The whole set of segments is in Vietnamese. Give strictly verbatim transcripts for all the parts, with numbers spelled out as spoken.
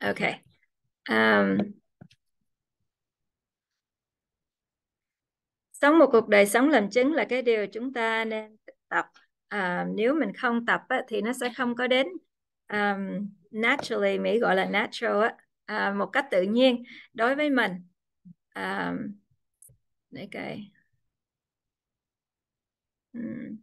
Ok. Um, Sống một cuộc đời sống làm chứng là cái điều chúng ta nên tập. À, nếu mình không tập á, thì nó sẽ không có đến um, naturally, Mỹ gọi là natural á, à, một cách tự nhiên đối với mình. À, để coi. Ừm,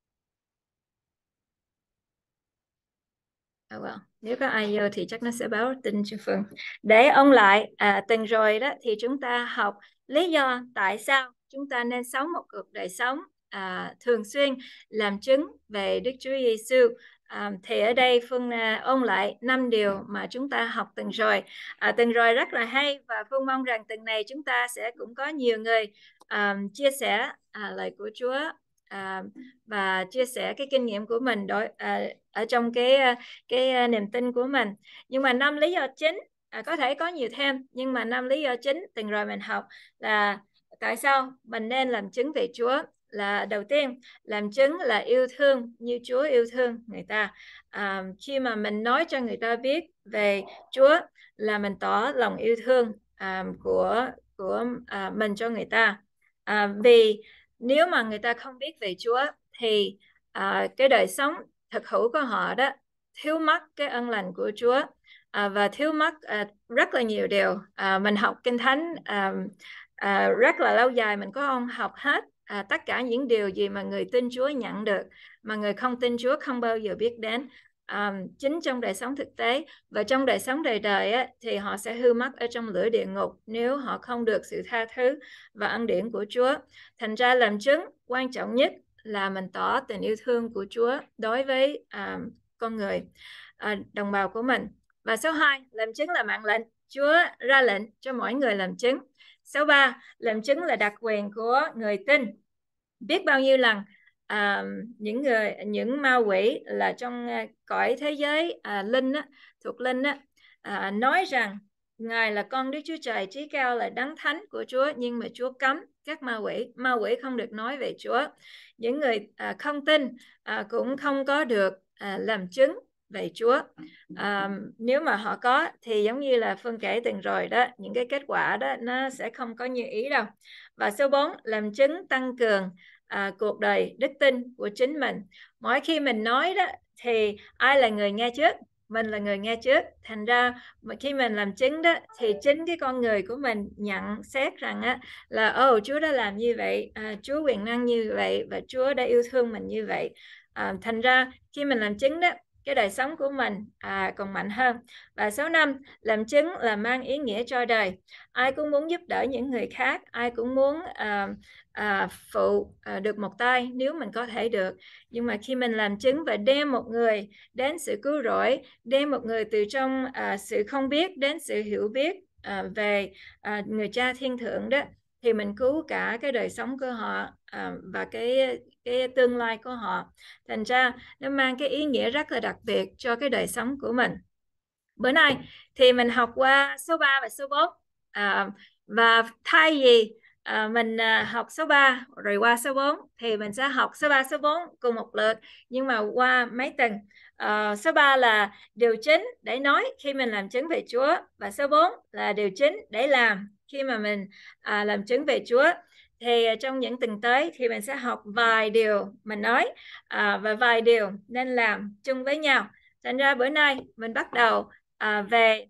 à, well, nếu có ai vô thì chắc nó sẽ báo tin cho Phương. Để ông lại, à, tuần rồi đó thì chúng ta học lý do tại sao chúng ta nên sống một cuộc đời sống à, thường xuyên làm chứng về Đức Chúa Giêsu. À, thì ở đây Phương à, ôn lại năm điều mà chúng ta học tuần rồi. À, tuần rồi rất là hay và Phương mong rằng tuần này chúng ta sẽ cũng có nhiều người à, chia sẻ à, lời của Chúa à, và chia sẻ cái kinh nghiệm của mình đối à, ở trong cái à, cái à, niềm tin của mình. Nhưng mà năm lý do chính, à, có thể có nhiều thêm, nhưng mà năm lý do chính tuần rồi mình học là tại sao mình nên làm chứng về Chúa. Là đầu tiên, làm chứng là yêu thương như Chúa yêu thương người ta. À, khi mà mình nói cho người ta biết về Chúa là mình tỏ lòng yêu thương à, của của à, mình cho người ta. À, vì nếu mà người ta không biết về Chúa thì à, cái đời sống thực hữu của họ đó thiếu mất cái ân lành của Chúa à, và thiếu mất à, rất là nhiều điều. À, mình học Kinh Thánh à, à, rất là lâu dài, mình có không học hết à, tất cả những điều gì mà người tin Chúa nhận được mà người không tin Chúa không bao giờ biết đến. À, chính trong đời sống thực tế và trong đời sống đời đời á, thì họ sẽ hư mất ở trong lửa địa ngục nếu họ không được sự tha thứ và ân điển của Chúa. Thành ra làm chứng quan trọng nhất là mình tỏ tình yêu thương của Chúa đối với à, con người à, đồng bào của mình. Và số hai, làm chứng là mạng lệnh. Chúa ra lệnh cho mỗi người làm chứng. Số ba, làm chứng là đặc quyền của người tin. Biết bao nhiêu lần à, những người những ma quỷ là trong à, cõi thế giới à, linh á, thuộc linh á, à, nói rằng Ngài là con Đức Chúa Trời chí cao, là đấng thánh của Chúa, nhưng mà Chúa cấm các ma quỷ ma quỷ không được nói về Chúa. Những người à, không tin à, cũng không có được à, làm chứng về Chúa. À, nếu mà họ có thì giống như là Phương kể từng rồi đó, những cái kết quả đó nó sẽ không có như ý đâu. Và số bốn, làm chứng tăng cường à, cuộc đời đức tin của chính mình. Mỗi khi mình nói đó thì ai là người nghe trước? Mình là người nghe trước. Thành ra mà khi mình làm chứng đó thì chính cái con người của mình nhận xét rằng á, là ồ oh, Chúa đã làm như vậy, à, Chúa quyền năng như vậy và Chúa đã yêu thương mình như vậy. À, thành ra khi mình làm chứng đó, cái đời sống của mình à, còn mạnh hơn. Và số năm, làm chứng là mang ý nghĩa cho đời. Ai cũng muốn giúp đỡ những người khác, ai cũng muốn à, à, phụ à, được một tay nếu mình có thể được. Nhưng mà khi mình làm chứng và đem một người đến sự cứu rỗi, đem một người từ trong à, sự không biết đến sự hiểu biết à, về à, người cha thiên thượng đó, thì mình cứu cả cái đời sống của họ à, và cái cái tương lai của họ. Thành ra nó mang cái ý nghĩa rất là đặc biệt cho cái đời sống của mình. Bữa nay thì mình học qua số ba và số bốn. À, và thay vì à, mình à, học số ba rồi qua số bốn thì mình sẽ học số ba, số bốn cùng một lượt nhưng mà qua mấy tuần. À, số ba là điều chính để nói khi mình làm chứng về Chúa, và số bốn là điều chính để làm khi mà mình à, làm chứng về Chúa. Thì trong những tuần tới thì mình sẽ học vài điều mình nói à, và vài điều nên làm chung với nhau. Thành ra bữa nay mình bắt đầu à, về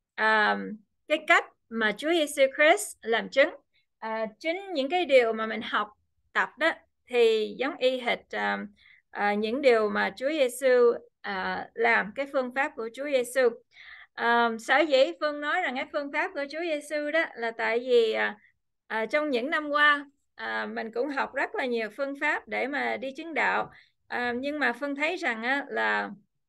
à, cái cách mà Chúa Giêsu Christ làm chứng. À, chính những cái điều mà mình học tập đó thì giống y hệt à, à, những điều mà Chúa Giêsu à, làm, cái phương pháp của Chúa Giêsu. À, sở dĩ Phương nói rằng cái phương pháp của Chúa Giêsu đó là tại vì à, à, trong những năm qua à, mình cũng học rất là nhiều phương pháp để mà đi chứng đạo. À, nhưng mà Phương thấy rằng á, là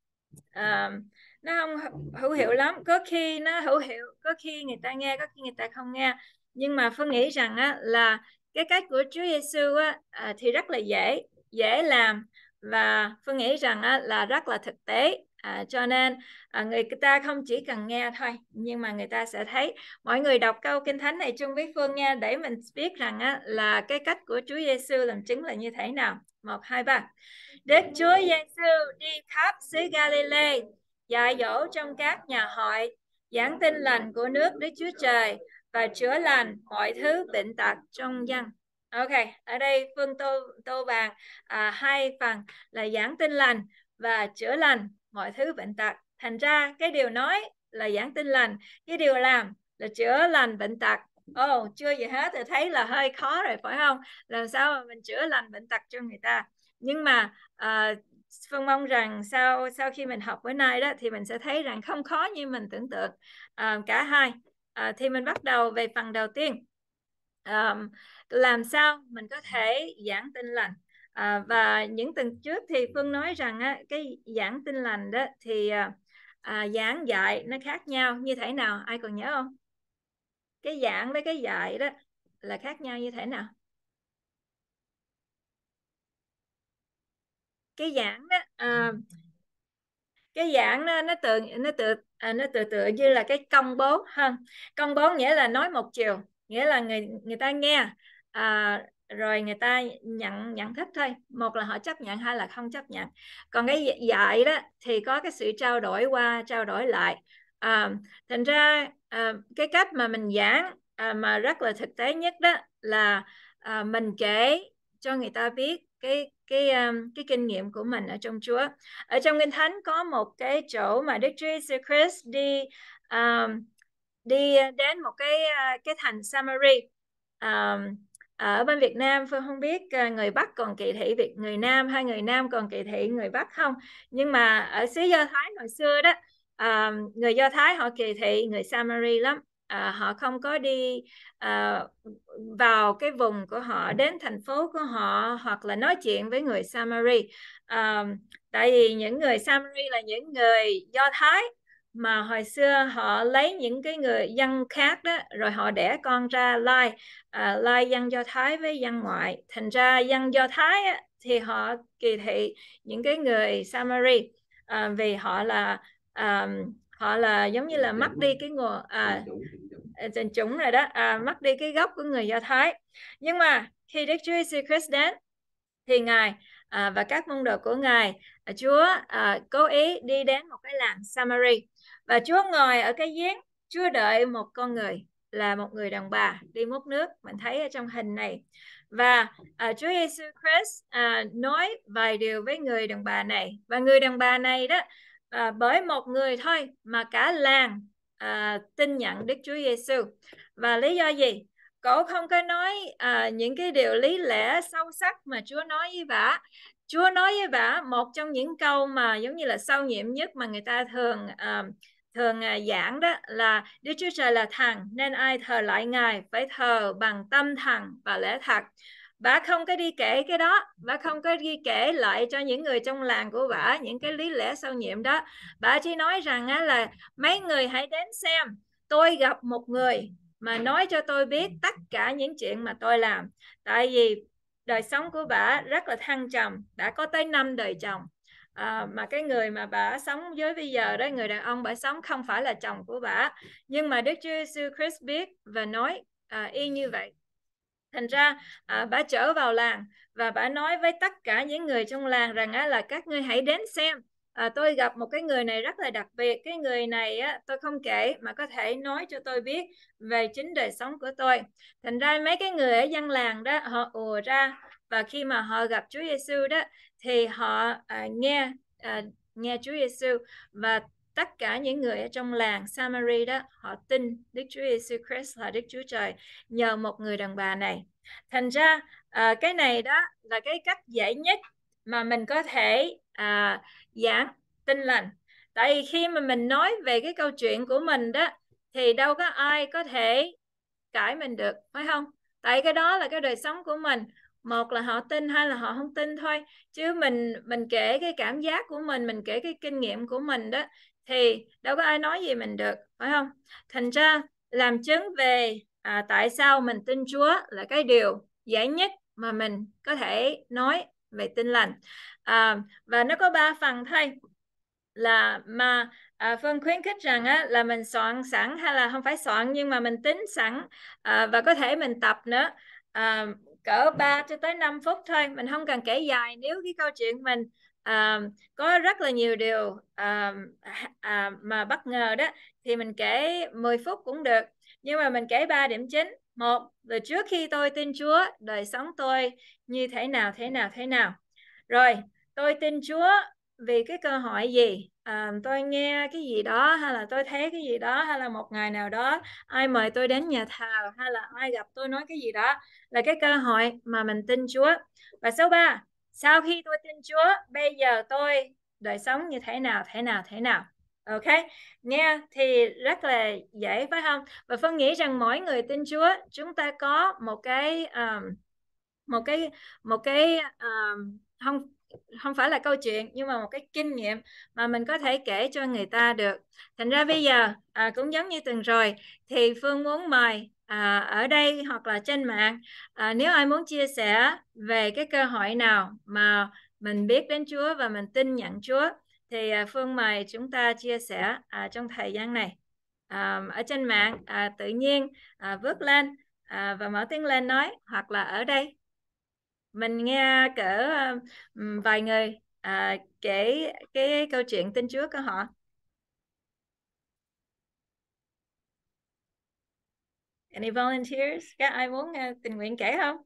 à, nó không hữu hiệu lắm. Có khi nó hữu hiệu, có khi người ta nghe, có khi người ta không nghe. Nhưng mà Phương nghĩ rằng á, là cái cách của Chúa Giêsu á, à, thì rất là dễ dễ làm, và Phương nghĩ rằng á, là rất là thực tế. À, cho nên à, người ta không chỉ cần nghe thôi, nhưng mà người ta sẽ thấy. Mọi người đọc câu Kinh Thánh này chung với Phương nha, để mình biết rằng á, là cái cách của Chúa Giêsu làm chứng là như thế nào. Một, hai, ba. Đức Chúa Giêsu đi khắp xứ Galilee, dạy dỗ trong các nhà hội giảng tin lành của nước Đức Chúa Trời và chữa lành mọi thứ bệnh tật trong dân. Ok, ở đây Phương tô tô vàng à, hai phần là giảng tin lành và chữa lành mọi thứ bệnh tật. Thành ra cái điều nói là giảng tin lành, cái điều làm là chữa lành bệnh tật. Ồ, oh, chưa gì hết thì thấy là hơi khó rồi phải không? Làm sao mà mình chữa lành bệnh tật cho người ta? Nhưng mà à, Phương mong rằng sau sau khi mình học bữa nay đó thì mình sẽ thấy rằng không khó như mình tưởng tượng. À, cả hai. À, thì mình bắt đầu về phần đầu tiên. À, làm sao mình có thể giảng tin lành? À, và những tuần trước thì Phương nói rằng á, cái giảng tin lành đó thì à, à, giảng dạy nó khác nhau như thế nào? Ai còn nhớ không? Cái giảng với cái dạy đó là khác nhau như thế nào? Cái giảng đó à, cái giảng nó nó tự nó tự à, nó tự tự như là cái công bố ha. Công bố nghĩa là nói một chiều, nghĩa là người người ta nghe à, rồi người ta nhận nhận thức thôi, một là họ chấp nhận hai là không chấp nhận. Còn cái dạy đó thì có cái sự trao đổi qua trao đổi lại. à, thành ra à, cái cách mà mình giảng à, mà rất là thực tế nhất đó là à, mình kể cho người ta biết cái cái um, cái kinh nghiệm của mình ở trong Chúa. Ở trong Kinh Thánh có một cái chỗ mà Đức Chúa Jesus Christ đi um, đi đến một cái cái thành Samari. Um, ở bên Việt Nam Phương không biết người Bắc còn kỳ thị việc người Nam hay người Nam còn kỳ thị người Bắc không, nhưng mà ở xứ Do Thái hồi xưa đó, um, người Do Thái họ kỳ thị người Samari lắm. À, họ không có đi à, vào cái vùng của họ, đến thành phố của họ hoặc là nói chuyện với người Samari. À, tại vì những người Samari là những người Do Thái mà hồi xưa họ lấy những cái người dân khác đó rồi họ đẻ con ra lai à, lai dân Do Thái với dân ngoại. Thành ra dân Do Thái á, thì họ kỳ thị những cái người Samari à, vì họ là à, họ là giống như là mất đi cái nguồn à, tình chúng rồi đó, à, mất đi cái gốc của người Do Thái. Nhưng mà khi Đức Chúa Jesus Christ đến thì Ngài à, và các môn đồ của Ngài, à, Chúa à, cố ý đi đến một cái làng Samari và Chúa ngồi ở cái giếng. Chúa đợi một con người là một người đàn bà đi múc nước, mình thấy ở trong hình này. Và à, Chúa Giêsu Christ à, nói vài điều với người đàn bà này, và người đàn bà này đó à, bởi một người thôi mà cả làng à, tin nhận Đức Chúa Giêsu. Và lý do gì? Cậu không có nói à, những cái điều lý lẽ sâu sắc mà Chúa nói với bà. Chúa nói với bà một trong những câu mà giống như là sâu nhiệm nhất mà người ta thường à, thường à, giảng đó là Đức Chúa Trời là thần, nên ai thờ lại Ngài phải thờ bằng tâm thần và lẽ thật. Bà không có đi kể cái đó, bà không có đi kể lại cho những người trong làng của bà những cái lý lẽ sâu nhiệm đó. Bà chỉ nói rằng á, là mấy người hãy đến xem, tôi gặp một người mà nói cho tôi biết tất cả những chuyện mà tôi làm. Tại vì đời sống của bà rất là thăng trầm, đã có tới năm đời chồng. À, mà cái người mà bà sống với bây giờ đó, người đàn ông bà sống không phải là chồng của bà, nhưng mà Đức Chúa Jesus Christ biết và nói à, y như vậy. Thành ra à, bà trở vào làng và bà nói với tất cả những người trong làng rằng á, là các ngươi hãy đến xem. À, tôi gặp một cái người này rất là đặc biệt. Cái người này á, tôi không kể mà có thể nói cho tôi biết về chính đời sống của tôi. Thành ra mấy cái người ở dân làng đó họ ùa ra, và khi mà họ gặp Chúa Giêsu đó thì họ à, nghe à, nghe Chúa Giêsu, và tất cả những người ở trong làng Samari đó họ tin Đức Chúa Giêsu Christ là Đức Chúa Trời nhờ một người đàn bà này. Thành ra à, cái này đó là cái cách dễ nhất mà mình có thể à, giảng tin lành. Tại vì khi mà mình nói về cái câu chuyện của mình đó thì đâu có ai có thể cãi mình được, phải không? Tại cái đó là cái đời sống của mình, một là họ tin hay là họ không tin thôi. Chứ mình mình kể cái cảm giác của mình mình kể cái kinh nghiệm của mình đó thì đâu có ai nói gì mình được, phải không? Thành ra làm chứng về à, tại sao mình tin Chúa là cái điều dễ nhất mà mình có thể nói về tin lành. À, và nó có ba phần thôi, là mà à, Phương khuyến khích rằng á, là mình soạn sẵn, hay là không phải soạn nhưng mà mình tính sẵn à, và có thể mình tập nữa, à, cỡ ba cho tới năm phút thôi. Mình không cần kể dài nếu cái câu chuyện mình à, có rất là nhiều điều à, à, mà bất ngờ đó, thì mình kể mười phút cũng được, nhưng mà mình kể ba điểm chính. Một là trước khi tôi tin Chúa, đời sống tôi như thế nào thế nào thế nào. Rồi tôi tin Chúa vì cái cơ hội gì, à, tôi nghe cái gì đó, hay là tôi thấy cái gì đó, hay là một ngày nào đó ai mời tôi đến nhà thờ, hay là ai gặp tôi nói cái gì đó, là cái cơ hội mà mình tin Chúa. Và số ba, sau khi tôi tin Chúa, bây giờ tôi đời sống như thế nào thế nào thế nào. Ok, nghe thì rất là dễ phải không? Và Phương nghĩ rằng mỗi người tin Chúa, chúng ta có một cái um, một cái một cái um, không không phải là câu chuyện, nhưng mà một cái kinh nghiệm mà mình có thể kể cho người ta được. Thành ra bây giờ à, cũng giống như tuần rồi, thì Phương muốn mời à, ở đây hoặc là trên mạng, à, nếu ai muốn chia sẻ về cái cơ hội nào mà mình biết đến Chúa và mình tin nhận Chúa, thì à, Phương mời chúng ta chia sẻ à, trong thời gian này. À, ở trên mạng à, tự nhiên à, bước lên à, và mở tiếng lên nói, hoặc là ở đây mình nghe cỡ um, vài người à, kể cái câu chuyện tin Chúa của họ. Any volunteers? Các ai muốn uh, tình nguyện kể không?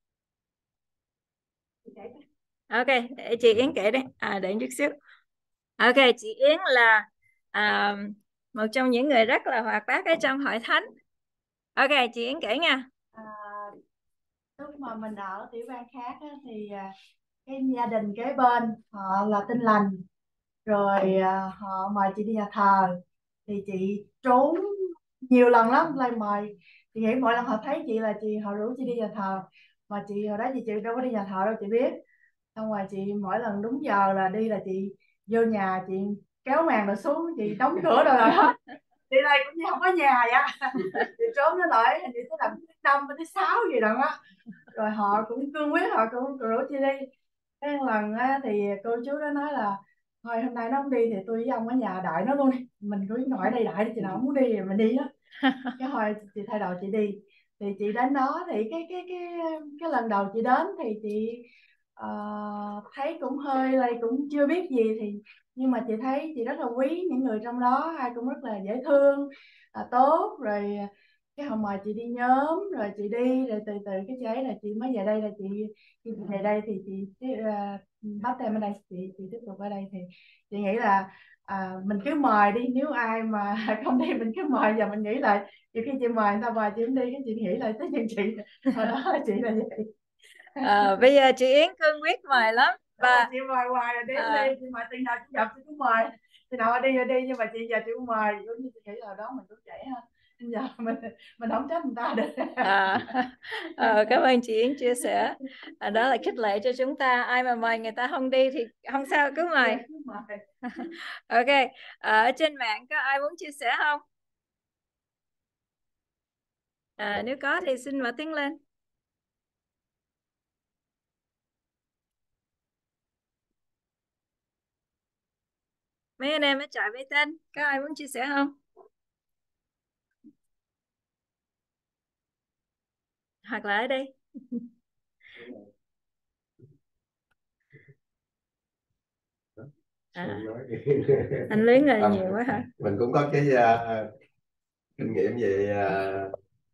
Ok, để chị Yến kể đấy. À, để chút xíu. Ok, chị Yến là à, một trong những người rất là hoạt bát ở trong hội thánh. Ok, chị Yến kể nha. À, lúc mà mình ở tiểu bang khác á, thì à, cái gia đình kế bên họ là Tin Lành, rồi à, họ mời chị đi nhà thờ, thì chị trốn nhiều lần lắm lên mời. Chị nghĩ mỗi lần họ thấy chị là chị họ rủ chị đi nhà thờ, mà chị hồi đó thì chị đâu có đi nhà thờ đâu, chị biết. Xong rồi chị mỗi lần đúng giờ là đi, là chị vô nhà, chị kéo màn rồi xuống, chị đóng cửa rồi rồi hết. Chị đây cũng như không có nhà vậy. Chị trốn nó lại hình như tới lần thứ năm thứ sáu gì đó á, rồi họ cũng cương quyết, họ cũng rủ chị đi. Cái lần á, thì cô chú đó nói là thôi hôm nay nó không đi thì tôi với ông ở nhà đợi nó luôn đi, mình cứ ngồi ở đây đợi đi, chị nào không muốn đi thì mình đi đó. Cái hồi chị thay đầu chị đi, thì chị đến đó thì cái cái cái cái lần đầu chị đến thì chị ờ, thấy cũng hơi là cũng chưa biết gì, thì nhưng mà chị thấy chị rất là quý những người trong đó, ai cũng rất là dễ thương, à, tốt. Rồi cái họ mời chị đi nhóm, rồi chị đi, rồi từ từ cái chị ấy là chị mới về đây, là chị khi chị về đây thì chị uh, bắt tem ở đây, chị chị tiếp tục ở đây. Thì chị nghĩ là à, mình cứ mời đi, nếu ai mà không đi mình cứ mời. Giờ mình nghĩ lại, nhiều khi chị mời người ta mời chị không đi, cái chị nghĩ lại tới những chị hồi đó là chị là vậy. À, bây giờ chị Yến cương quyết mời lắm. Và Chị mời hoài rồi, đến à, đi chị mời tiền nào chị gặp chị cũng mời, chị nào đi rồi đi, nhưng mà chị giờ chị cũng mời. Giống như chị nghĩ là đó mình cũng vậy ha, giờ mình mình không trách người ta được. À, ờ, cảm ơn chị Yến chia sẻ. À, đó là khích lệ cho chúng ta, ai mà mời người ta không đi thì không sao, cứ mời. Ok, ở trên mạng có ai muốn chia sẻ không? À, nếu có thì xin mở tiếng lên. Mấy anh em ở trại Bê Tên, có ai muốn chia sẻ không? Hoặc là ở đây. À, anh Luyến là À, nhiều quá hả? mình cũng có cái uh, kinh nghiệm về uh,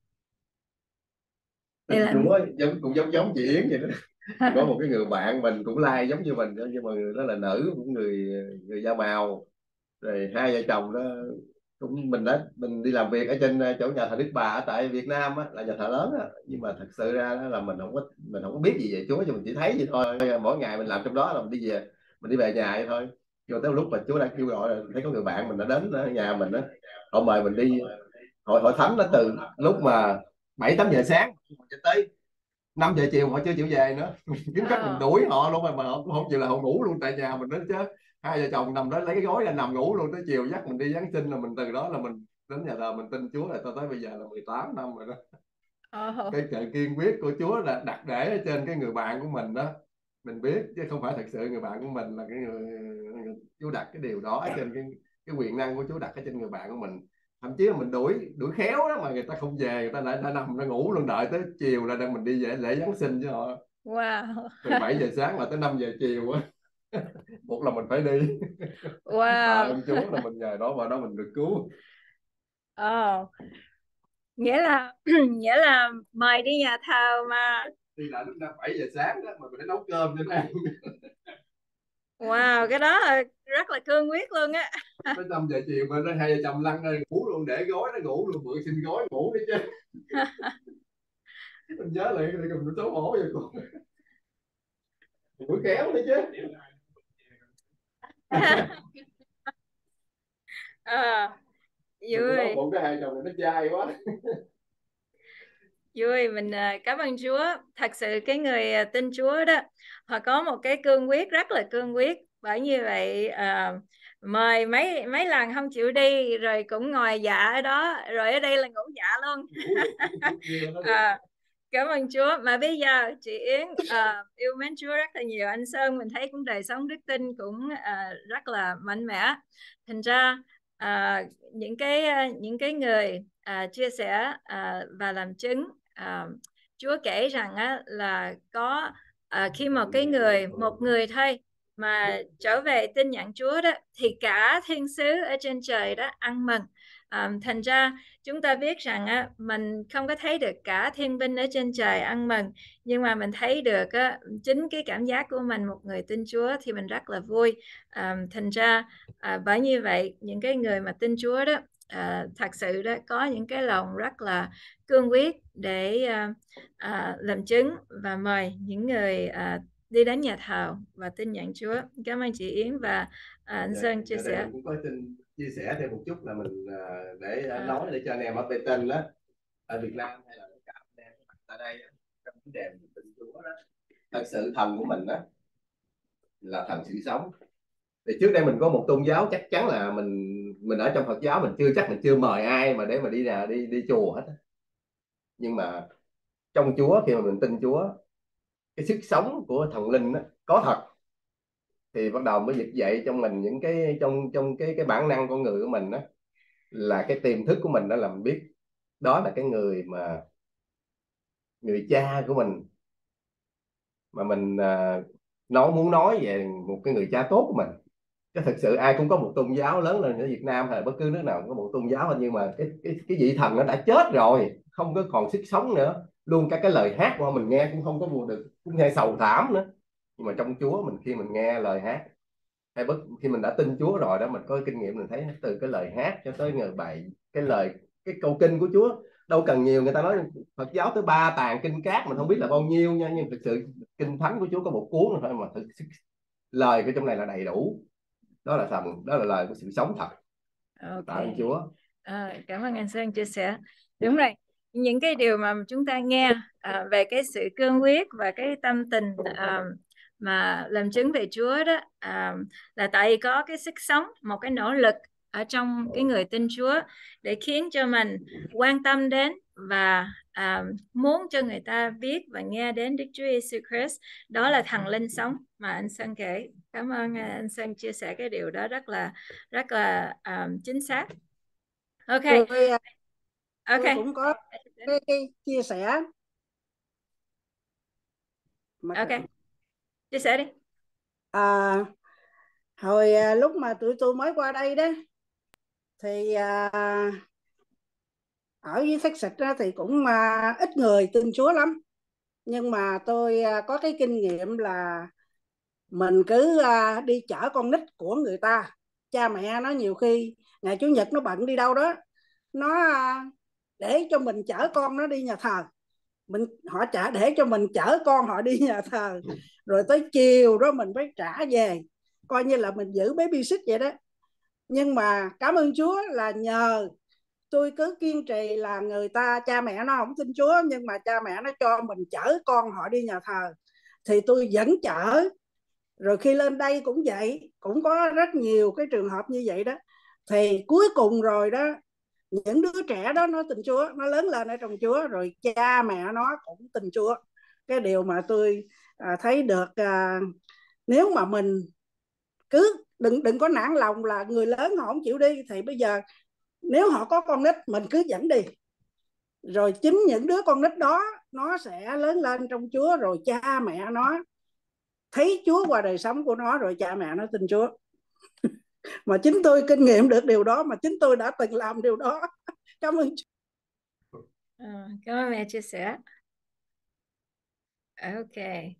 Đây tin là Chúa, giống cũng giống giống chị Yến vậy đó. Có một cái người bạn mình cũng like giống như mình đó, nhưng mà người đó là nữ, cũng người người da màu. Rồi hai vợ chồng đó cũng, mình đã mình đi làm việc ở trên chỗ nhà thờ Đức Bà ở tại Việt Nam á, là nhà thờ lớn á, nhưng mà thật sự ra đó là mình không có mình không có biết gì về Chúa, nhưng mình chỉ thấy vậy thôi. Mỗi ngày mình làm trong đó là mình đi về mình đi về nhà vậy thôi. Nhưng mà tới lúc mà Chúa đang kêu gọi, thấy có người bạn mình đã đến nhà mình á, họ mời mình đi hội hội thánh. Nó từ lúc mà bảy tám giờ sáng cho tới năm giờ chiều họ chưa chịu về nữa. Kiếm cách mình đuổi họ luôn, mà mà họ cũng không chịu, là họ ngủ luôn tại nhà mình đó chứ. Hai vợ chồng nằm đó lấy cái gối ra nằm ngủ luôn tới chiều, dắt mình đi Giáng sinh, là mình từ đó là mình đến nhà thờ mình tin Chúa, là cho tới bây giờ là mười tám năm rồi đó. Ồ. Cái sự kiên quyết của Chúa là đặt để ở trên cái người bạn của mình đó, mình biết, chứ không phải thật sự người bạn của mình là cái người, người Chúa đặt cái điều đó ở trên cái cái quyền năng của Chúa đặt ở trên người bạn của mình. Thậm chí là mình đuổi đuổi khéo đó mà người ta không về, người ta lại đã nằm ra ngủ luôn, đợi tới chiều là đang mình đi về lễ Giáng sinh cho họ. Wow. Từ bảy giờ sáng là tới năm giờ chiều á. Một là mình phải đi. Tạ Wow. ơn Chúa là mình nhờ đó và đó mình được cứu. Oh. Nghĩa là nghĩa là mời đi nhà thờ mà. Đi lại lúc năm bảy giờ sáng đó mà mình phải nấu cơm cho nó ăn. Wow, cái đó là rất là cương quyết luôn á. Tới năm giờ chiều mà nó hai vợ chồng lăn ra ngủ luôn, để gối nó ngủ luôn, mượn xin gối ngủ đi chứ. Mình nhớ lại thì mình xấu hổ vậy cô. Mũi kéo đi chứ. À, vui. Một cái hai chồng này nó dai quá. Vui, mình à, cảm ơn Chúa. Thật sự cái người à, tin Chúa đó, họ có một cái cương quyết rất là cương quyết. Bởi như vậy à, mời mấy mấy lần không chịu đi, rồi cũng ngồi dạ ở đó, rồi ở đây là ngủ dạ luôn. À, cảm ơn Chúa. Mà bây giờ chị Yến à, yêu mến Chúa rất là nhiều. Anh Sơn mình thấy cũng đời sống đức tin cũng à, rất là mạnh mẽ. Thành ra à, những cái những cái người à, chia sẻ à, và làm chứng, à, Chúa kể rằng á, là có à, khi một cái người một người thôi mà trở về tin nhận Chúa đó, thì cả thiên sứ ở trên trời đó ăn mừng. À, thành ra chúng ta biết rằng á, mình không có thấy được cả thiên binh ở trên trời ăn mừng, nhưng mà mình thấy được á, chính cái cảm giác của mình, một người tin Chúa thì mình rất là vui. À, thành ra à, bởi như vậy những cái người mà tin Chúa đó à, thật sự đó có những cái lòng rất là cương quyết để à, à, làm chứng và mời những người à, đi đến nhà thờ và tin nhận Chúa. Cảm ơn chị Yến và à, anh Sơn chia sẻ. Mình cũng có xin chia sẻ thêm một chút là mình để À. nói để cho anh em ở Tây Tinh đó, ở Việt Nam hay là tất cả anh em ở đây trong vấn đề mình tin Chúa đó, thật sự thần của mình đó là thần sự sống. Thì trước đây mình có một tôn giáo, chắc chắn là mình mình ở trong Phật giáo mình chưa chắc mình chưa mời ai mà để mà đi là đi đi chùa hết. Nhưng mà trong Chúa, khi mà mình tin Chúa, cái sức sống của thần linh đó, có thật, thì bắt đầu mới vực dậy trong mình những cái trong trong cái cái bản năng con người của mình đó, là cái tiềm thức của mình đó, làm biết đó là cái người mà người cha của mình, mà mình à, nói muốn nói về một cái người cha tốt của mình. Chứ thực sự ai cũng có một tôn giáo lớn lên ở Việt Nam hay là bất cứ nước nào cũng có một tôn giáo hết, nhưng mà cái cái cái vị thần nó đã chết rồi, không có còn sức sống nữa luôn. Cả cái lời hát của mình nghe cũng không có buồn được, cũng nghe sầu thảm nữa. Nhưng mà trong Chúa mình, khi mình nghe lời hát, hay bất khi mình đã tin Chúa rồi đó, mình có kinh nghiệm, mình thấy từ cái lời hát cho tới người bài, cái lời, cái câu kinh của Chúa đâu cần nhiều. Người ta nói Phật giáo tới ba tàng kinh cát mình không biết là bao nhiêu nha, nhưng thực sự kinh thánh của Chúa có một cuốn thôi mà thực, lời của trong này là đầy đủ. Đó là thần, đó là lời của sự sống thật. Okay. Tạ ơn Chúa. À, cảm ơn anh Sơn chia sẻ. Đúng rồi, những cái điều mà chúng ta nghe à, về cái sự cương quyết và cái tâm tình à, mà làm chứng về Chúa đó à, là tại vì có cái sức sống, một cái nỗ lực ở trong cái người tin Chúa để khiến cho mình quan tâm đến và à, muốn cho người ta biết và nghe đến Đức Chúa Giêsu Christ. Đó là thần linh sống mà anh Sơn kể. Cảm ơn anh Sơn chia sẻ cái điều đó rất là rất là um, chính xác. Ok. Tôi, Ok. tôi cũng có cái, cái chia sẻ. Ok. Chia sẻ đi. À, hồi à, lúc mà tụi tôi mới qua đây đó thì à, ở với Texas đó thì cũng à, ít người tin Chúa lắm. Nhưng mà tôi à, có cái kinh nghiệm là mình cứ à, đi chở con nít của người ta. Cha mẹ nó nhiều khi ngày Chủ nhật nó bận đi đâu đó, nó à, để cho mình chở con nó đi nhà thờ. Mình họ trả để cho mình chở con họ đi nhà thờ, rồi tới chiều đó mình mới trả về, coi như là mình giữ babysit vậy đó. Nhưng mà cảm ơn Chúa là nhờ tôi cứ kiên trì, là người ta cha mẹ nó không tin Chúa nhưng mà cha mẹ nó cho mình chở con họ đi nhà thờ thì tôi vẫn chở. Rồi khi lên đây cũng vậy, cũng có rất nhiều cái trường hợp như vậy đó. Thì cuối cùng rồi đó, những đứa trẻ đó nó tin Chúa, nó lớn lên ở trong Chúa, rồi cha mẹ nó cũng tin Chúa. Cái điều mà tôi à, thấy được à, nếu mà mình cứ đừng đừng có nản lòng là người lớn họ không chịu đi, thì bây giờ nếu họ có con nít mình cứ dẫn đi, rồi chính những đứa con nít đó nó sẽ lớn lên trong Chúa, rồi cha mẹ nó thấy Chúa qua đời sống của nó rồi cha mẹ nó tin Chúa. Mà chính tôi kinh nghiệm được điều đó, mà chính tôi đã từng làm điều đó. Cảm ơn. À, cảm ơn mẹ chia sẻ. Ok.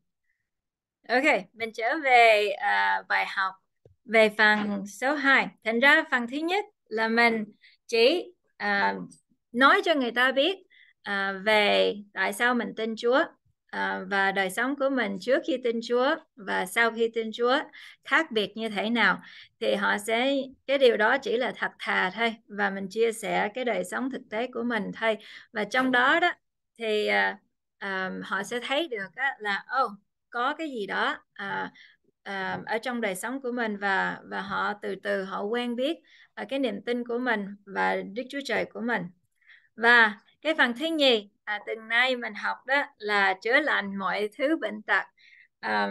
Ok, mình trở về uh, bài học về phần số hai. Thành ra phần thứ nhất là mình chỉ uh, nói cho người ta biết uh, về tại sao mình tin Chúa uh, và đời sống của mình trước khi tin Chúa và sau khi tin Chúa khác biệt như thế nào. Thì họ sẽ, cái điều đó chỉ là thật thà thôi, và mình chia sẻ cái đời sống thực tế của mình thôi. Và trong đó đó thì uh, uh, họ sẽ thấy được á, là ô oh, có cái gì đó à, à, ở trong đời sống của mình, và và họ từ từ họ quen biết à, cái niềm tin của mình và Đức Chúa Trời của mình. Và cái phần thứ nhì à, tuần nay mình học đó là chữa lành mọi thứ bệnh tật. À,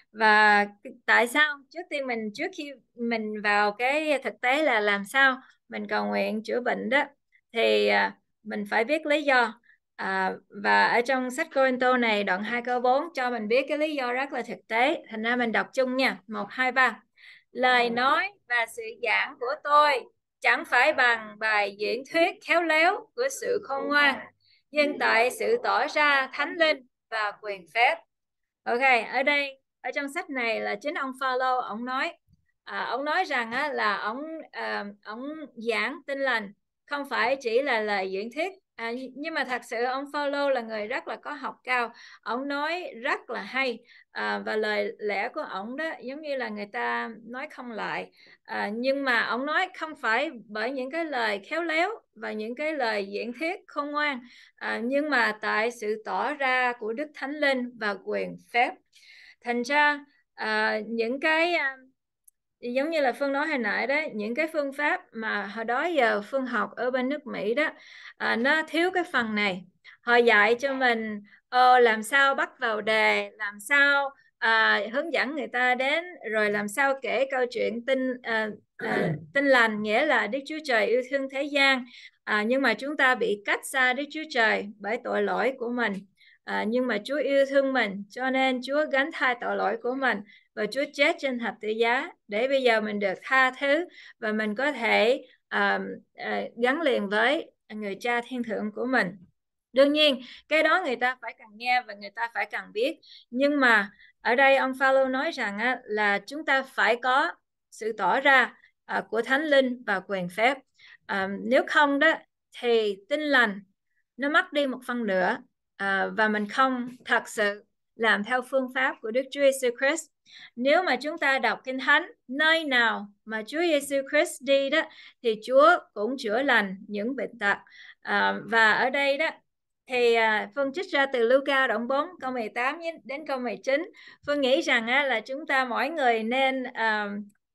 và tại sao trước tiên mình trước khi mình vào cái thực tế là làm sao mình cầu nguyện chữa bệnh đó, thì à, mình phải biết lý do. À, và ở trong sách Cô-rinh-tô này đoạn hai câu bốn cho mình biết cái lý do rất là thực tế. Thành ra mình đọc chung nha. Một, hai, ba. Lời nói và sự giảng của tôi chẳng phải bằng bài diễn thuyết khéo léo của sự khôn ngoan, nhưng tại sự tỏ ra thánh linh và quyền phép. Ok, ở đây ở trong sách này là chính ông Phaolô ông nói, à, ông nói rằng á, là ông à, ông giảng tin lành không phải chỉ là lời diễn thuyết, à, nhưng mà thật sự ông Phaolô là người rất là có học cao, ông nói rất là hay, à, và lời lẽ của ông đó giống như là người ta nói không lại, à, nhưng mà ông nói không phải bởi những cái lời khéo léo và những cái lời diễn thuyết khôn ngoan, à, nhưng mà tại sự tỏ ra của Đức Thánh Linh và quyền phép. Thành ra à, những cái à, giống như là Phương nói hồi nãy đó, những cái phương pháp mà hồi đó giờ Phương học ở bên nước Mỹ đó, à, nó thiếu cái phần này. Họ dạy cho mình ờ, làm sao bắt vào đề, làm sao à, hướng dẫn người ta đến, rồi làm sao kể câu chuyện tin à, à, tin lành, nghĩa là Đức Chúa Trời yêu thương thế gian, à, nhưng mà chúng ta bị cách xa Đức Chúa Trời bởi tội lỗi của mình. À, nhưng mà Chúa yêu thương mình, cho nên Chúa gánh thay tội lỗi của mình và Chúa chết trên thập tự giá để bây giờ mình được tha thứ và mình có thể uh, uh, gắn liền với người cha thiên thượng của mình. Đương nhiên cái đó người ta phải cần nghe và người ta phải cần biết, nhưng mà ở đây ông Phaolô nói rằng á, là chúng ta phải có sự tỏ ra uh, của Thánh Linh và quyền phép. Uh, nếu không đó thì tin lành nó mất đi một phần nữa, à, và mình không thật sự làm theo phương pháp của Đức Chúa Giêsu Christ. Nếu mà chúng ta đọc Kinh Thánh, nơi nào mà Chúa Giêsu Christ đi đó thì Chúa cũng chữa lành những bệnh tật. À, và ở đây đó thì à, Phương trích ra từ Luca đoạn bốn câu mười tám đến câu mười chín. Phương nghĩ rằng á, là chúng ta mỗi người nên à,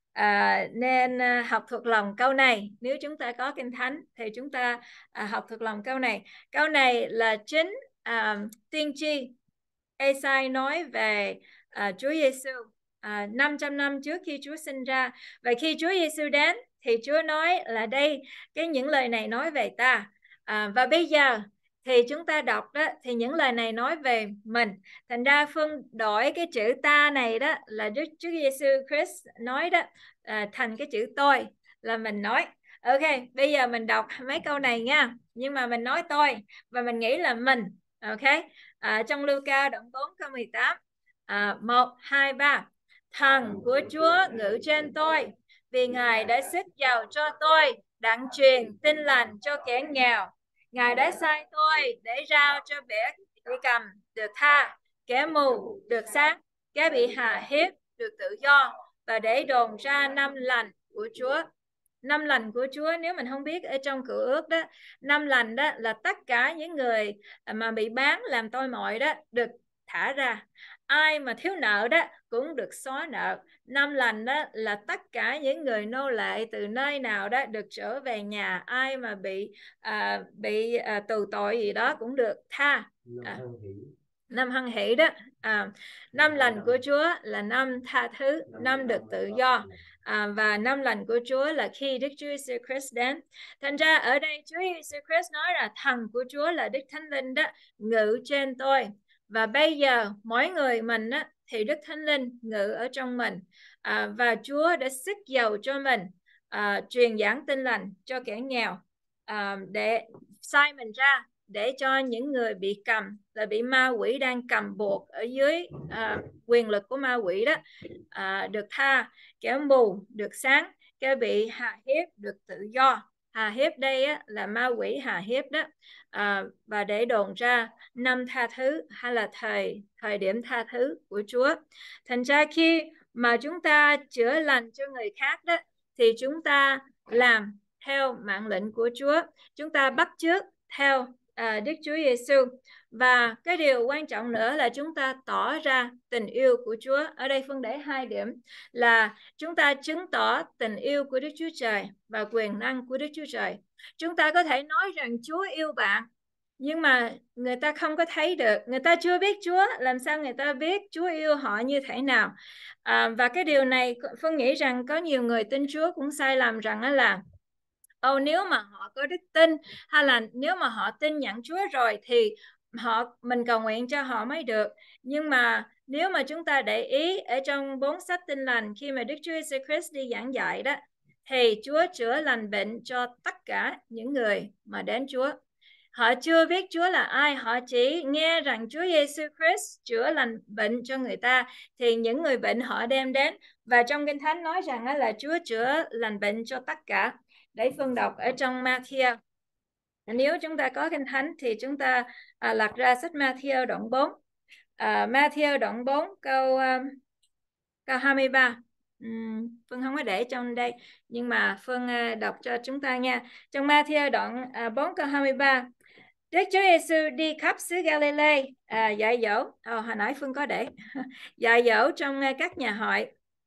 À, nên à, học thuộc lòng câu này. Nếu chúng ta có Kinh Thánh thì chúng ta à, học thuộc lòng câu này. Câu này là chính à, tiên tri Ê-sai nói về à, Chúa Giêsu à, năm trăm năm trước khi Chúa sinh ra. Và khi Chúa Giêsu đến thì Chúa nói là đây, cái những lời này nói về ta. À, và bây giờ thì chúng ta đọc đó thì những lời này nói về mình. Thành ra Phương đổi cái chữ ta này đó là Đức Chúa Giêsu Christ nói đó à, thành cái chữ tôi là mình nói. Ok, bây giờ mình đọc mấy câu này nha, nhưng mà mình nói tôi và mình nghĩ là mình. Ok, à, trong Luca đoạn bốn câu mười tám, à, một, hai, ba. Thần của Chúa ngự trên tôi, vì Ngài đã sức giàu cho tôi đặng truyền tin lành cho kẻ nghèo. Ngài đã sai tôi để rao cho kẻ bị cầm được tha, kẻ mù được sáng, kẻ bị hạ hiếp được tự do, và để đồn ra năm lành của Chúa. Năm lành của Chúa, nếu mình không biết ở trong Cựu Ước đó, năm lành đó là tất cả những người mà bị bán làm tôi mọi đó được thả ra. Ai mà thiếu nợ đó cũng được xóa nợ. Năm lành đó là tất cả những người nô lệ từ nơi nào đó được trở về nhà. Ai mà bị à, bị à, tù tội gì đó cũng được tha. À, năm hân hỷ đó. À, năm lành của Chúa là năm tha thứ, năm được tự do. À, và năm lành của Chúa là khi Đức Chúa Giêsu Christ đến. Thành ra ở đây Chúa Giêsu Christ nói là thần của Chúa là Đức Thánh Linh đó ngự trên tôi. Và bây giờ mỗi người mình á, thì Đức Thánh Linh ngự ở trong mình, à, và Chúa đã sức dầu cho mình à, truyền giảng tin lành cho kẻ nghèo, à, để sai mình ra để cho những người bị cầm, là bị ma quỷ đang cầm buộc ở dưới à, quyền lực của ma quỷ đó, à, được tha, kẻ mù được sáng, kẻ bị hạ hiếp được tự do. Hà hiếp đây á, là ma quỷ hà hiếp đó, à, và để đồn ra năm tha thứ hay là thời thời điểm tha thứ của Chúa. Thành ra khi mà chúng ta chữa lành cho người khác đó, thì chúng ta làm theo mạng lệnh của Chúa, chúng ta bắt chước theo à, Đức Chúa Giêsu. Và cái điều quan trọng nữa là chúng ta tỏ ra tình yêu của Chúa. Ở đây Phương để hai điểm là chúng ta chứng tỏ tình yêu của Đức Chúa Trời và quyền năng của Đức Chúa Trời. Chúng ta có thể nói rằng Chúa yêu bạn, nhưng mà người ta không có thấy được, người ta chưa biết Chúa, làm sao người ta biết Chúa yêu họ như thế nào? À, và cái điều này Phương nghĩ rằng có nhiều người tin Chúa cũng sai lầm rằng là Ồ, nếu mà họ có đức tin, hay là nếu mà họ tin nhận Chúa rồi thì họ mình cầu nguyện cho họ mới được. Nhưng mà nếu mà chúng ta để ý ở trong bốn sách tin lành, khi mà Đức Chúa Jesus Christ đi giảng dạy đó, thì Chúa chữa lành bệnh cho tất cả những người mà đến Chúa. Họ chưa biết Chúa là ai, họ chỉ nghe rằng Chúa Giêsu Christ chữa lành bệnh cho người ta, thì những người bệnh họ đem đến. Và trong Kinh Thánh nói rằng là Chúa chữa lành bệnh cho tất cả. Để Phương đọc ở trong Ma-thi-ơ. Nếu chúng ta có Kinh Thánh thì chúng ta à, lật ra sách Ma-thi-ơ đoạn bốn. À, Ma-thi-ơ đoạn bốn câu um, câu hai mươi ba. Uhm, Phương không có để trong đây, nhưng mà Phương uh, đọc cho chúng ta nha. Trong Ma-thi-ơ đoạn uh, bốn câu hai mươi ba. Đức Chúa Giêsu đi khắp xứ Galilee à, dạy dỗ. Oh, hồi nãy Phương có để dạy dỗ trong uh, các nhà hội.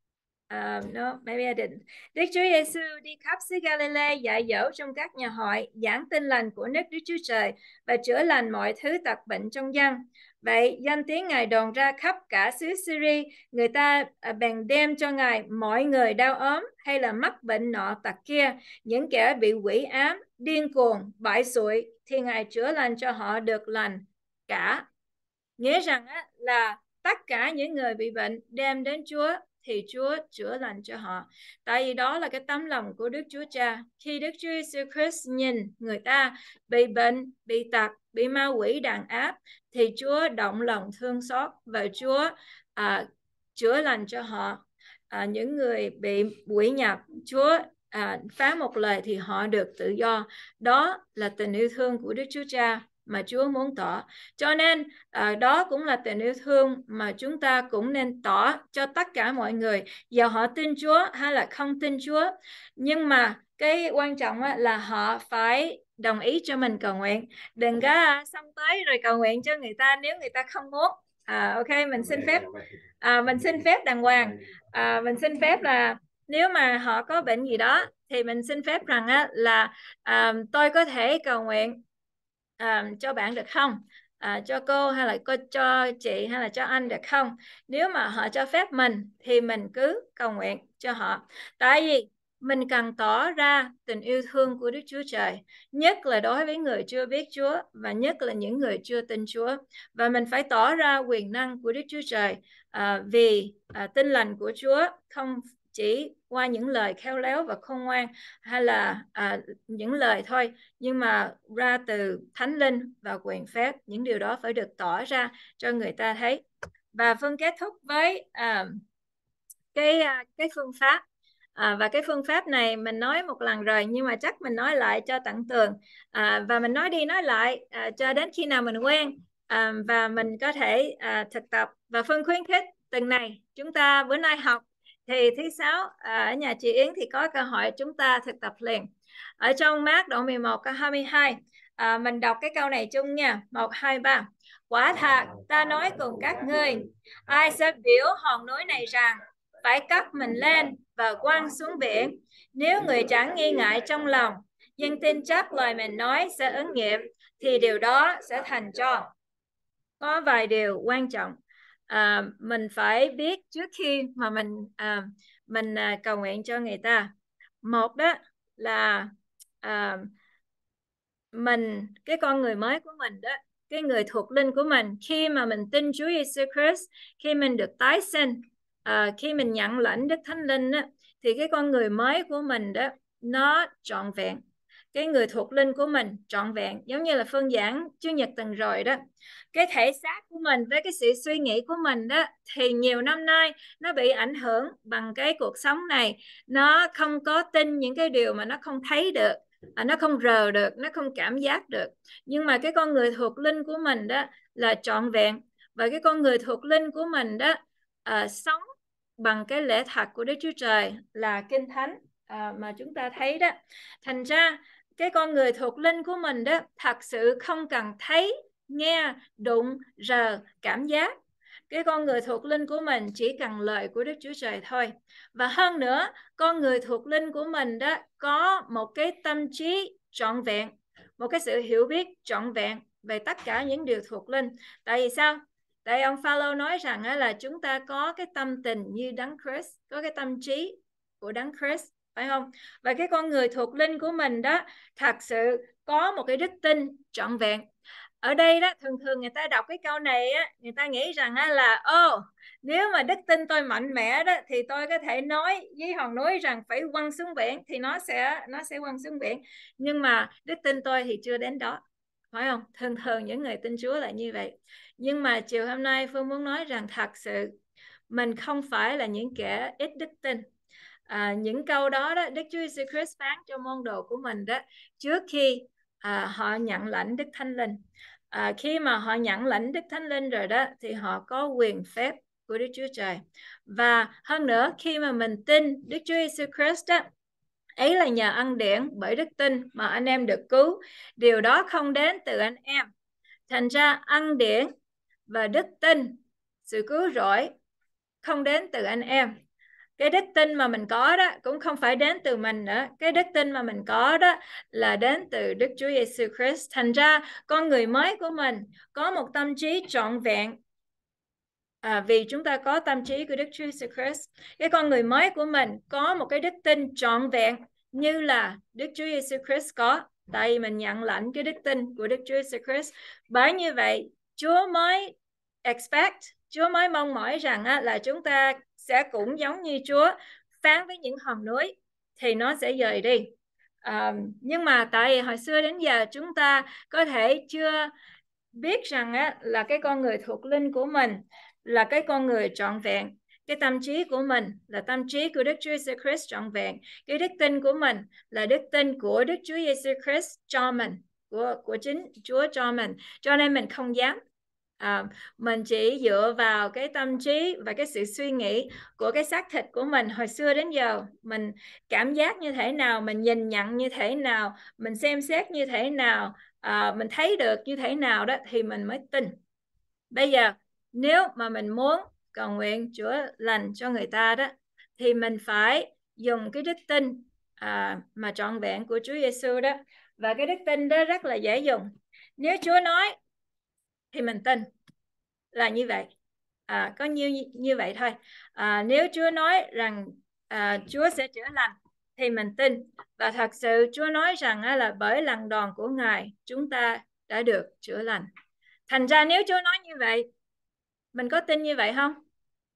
Uh, no, maybe I didn't. Đức Chúa Giêsu đi khắp xứ Galilee dạy dỗ trong các nhà hội, giảng tin lành của nước Đức Chúa Trời và chữa lành mọi thứ tật bệnh trong dân. Vậy danh tiếng Ngài đồn ra khắp cả xứ Syria, người ta à, bèn đem cho Ngài mọi người đau ốm hay là mắc bệnh nọ tật kia, những kẻ bị quỷ ám, điên cuồng, bại xụi, thì Ngài chữa lành cho họ được lành cả. Nghĩa rằng á, là tất cả những người bị bệnh đem đến Chúa thì Chúa chữa lành cho họ. Tại vì đó là cái tấm lòng của Đức Chúa Cha. Khi Đức Chúa Jesus Christ nhìn người ta bị bệnh, bị tật, bị ma quỷ đàn áp, thì Chúa động lòng thương xót và Chúa à, chữa lành cho họ. À, những người bị quỷ nhập, Chúa à, phán một lời thì họ được tự do. Đó là tình yêu thương của Đức Chúa Cha mà Chúa muốn tỏ. Cho nên à, đó cũng là tình yêu thương mà chúng ta cũng nên tỏ cho tất cả mọi người, dù họ tin Chúa hay là không tin Chúa. Nhưng mà cái quan trọng là họ phải đồng ý cho mình cầu nguyện. Đừng có xong tới rồi cầu nguyện cho người ta nếu người ta không muốn. À, ok, mình xin phép à, mình xin phép đàng hoàng. À, mình xin phép là nếu mà họ có bệnh gì đó thì mình xin phép rằng á, là à, tôi có thể cầu nguyện à, cho bạn được không? À, cho cô hay là cô cho chị hay là cho anh được không? Nếu mà họ cho phép mình thì mình cứ cầu nguyện cho họ. Tại vì mình cần tỏ ra tình yêu thương của Đức Chúa Trời, nhất là đối với người chưa biết Chúa và nhất là những người chưa tin Chúa. Và mình phải tỏ ra quyền năng của Đức Chúa Trời à, vì à, tin lành của Chúa không chỉ qua những lời khéo léo và khôn ngoan hay là à, những lời thôi, nhưng mà ra từ Thánh Linh và quyền phép. Những điều đó phải được tỏ ra cho người ta thấy. Và Phương kết thúc với à, cái cái phương pháp. À, và cái phương pháp này mình nói một lần rồi, nhưng mà chắc mình nói lại cho tận tường. À, và mình nói đi nói lại à, cho đến khi nào mình quen à, và mình có thể à, thực tập. Và Phương khuyến khích tuần này chúng ta bữa nay học, thì thứ sáu à, ở nhà chị Yến thì có cơ hội chúng ta thực tập liền. Ở trong Mác đoạn mười một câu hai mươi hai, à, mình đọc cái câu này chung nha. Một, hai, ba. Quả thật ta nói cùng các ngươi, ai sẽ biểu hòn núi này rằng phải cất mình lên và quăng xuống biển, nếu người chẳng nghi ngại trong lòng, nhưng tin chắc lời mình nói sẽ ứng nghiệm, thì điều đó sẽ thành cho. Có vài điều quan trọng à, mình phải biết trước khi mà mình à, mình à, cầu nguyện cho người ta. Một đó là à, mình cái con người mới của mình đó, cái người thuộc linh của mình. Khi mà mình tin Chúa Giêsu Christ, khi mình được tái sinh, à, khi mình nhận lãnh Đức Thánh Linh á, thì cái con người mới của mình đó nó trọn vẹn. Cái người thuộc linh của mình trọn vẹn, giống như là Phương giảng Chủ nhật tuần rồi đó. Cái thể xác của mình với cái sự suy nghĩ của mình đó thì nhiều năm nay nó bị ảnh hưởng bằng cái cuộc sống này. Nó không có tin những cái điều mà nó không thấy được, à, nó không rờ được, nó không cảm giác được. Nhưng mà cái con người thuộc linh của mình đó là trọn vẹn. Và cái con người thuộc linh của mình đó à, sống bằng cái lẽ thật của Đức Chúa Trời là Kinh Thánh à, mà chúng ta thấy đó. Thành ra cái con người thuộc linh của mình đó thật sự không cần thấy, nghe, đụng, rờ, cảm giác. Cái con người thuộc linh của mình chỉ cần lời của Đức Chúa Trời thôi. Và hơn nữa, con người thuộc linh của mình đó có một cái tâm trí trọn vẹn, một cái sự hiểu biết trọn vẹn về tất cả những điều thuộc linh. Tại vì sao? Tại ông Phaolô nói rằng là chúng ta có cái tâm tình như Đấng Christ, có cái tâm trí của Đấng Christ, phải không? Và cái con người thuộc linh của mình đó thật sự có một cái đức tin trọn vẹn. Ở đây đó, thường thường người ta đọc cái câu này á, người ta nghĩ rằng á là ô, oh, nếu mà đức tin tôi mạnh mẽ đó thì tôi có thể nói với hòn núi rằng phải quăng xuống biển thì nó sẽ nó sẽ quăng xuống biển. Nhưng mà đức tin tôi thì chưa đến đó, phải không? Thường thường những người tin Chúa là như vậy. Nhưng mà chiều hôm nay Phương muốn nói rằng thật sự mình không phải là những kẻ ít đức tin. À, những câu đó đó Đức Chúa Giêsu Christ phán cho môn đồ của mình đó trước khi à, họ nhận lãnh Đức Thánh Linh. À, khi mà họ nhận lãnh Đức Thánh Linh rồi đó thì họ có quyền phép của Đức Chúa Trời. Và hơn nữa, khi mà mình tin Đức Chúa Giêsu Christ đó, ấy là nhờ ân điển bởi đức tin mà anh em được cứu. Điều đó không đến từ anh em. Thành ra ân điển và đức tin, sự cứu rỗi không đến từ anh em. Cái đức tin mà mình có đó cũng không phải đến từ mình nữa. Cái đức tin mà mình có đó là đến từ Đức Chúa Giêsu Christ. Thành ra con người mới của mình có một tâm trí trọn vẹn à, vì chúng ta có tâm trí của Đức Chúa Giêsu Christ. Cái con người mới của mình có một cái đức tin trọn vẹn như là Đức Chúa Giêsu Christ có. Tại vì mình nhận lãnh cái đức tin của Đức Chúa Giêsu Christ. Bởi như vậy Chúa mới expect, Chúa mới mong mỏi rằng á, là chúng ta sẽ cũng giống như Chúa phán với những hòn núi thì nó sẽ dời đi. À, nhưng mà tại vì hồi xưa đến giờ chúng ta có thể chưa biết rằng á, là cái con người thuộc linh của mình là cái con người trọn vẹn. Cái tâm trí của mình là tâm trí của Đức Chúa Giêsu Christ trọn vẹn. Cái đức tin của mình là đức tin của Đức Chúa Giêsu Christ cho mình, của của chính Chúa cho mình. Cho nên mình không dám. À, mình chỉ dựa vào cái tâm trí và cái sự suy nghĩ của cái xác thịt của mình hồi xưa đến giờ, mình cảm giác như thế nào, mình nhìn nhận như thế nào, mình xem xét như thế nào, à, mình thấy được như thế nào đó thì mình mới tin. Bây giờ nếu mà mình muốn cầu nguyện chữa lành cho người ta đó thì mình phải dùng cái đức tin à, mà trọn vẹn của Chúa Giêsu đó. Và cái đức tin đó rất là dễ dùng. Nếu Chúa nói thì mình tin, là như vậy. À, có như như vậy thôi. À, nếu Chúa nói rằng à, Chúa sẽ chữa lành thì mình tin. Và thật sự Chúa nói rằng á, là bởi lần đòn của Ngài chúng ta đã được chữa lành. Thành ra nếu Chúa nói như vậy, mình có tin như vậy không?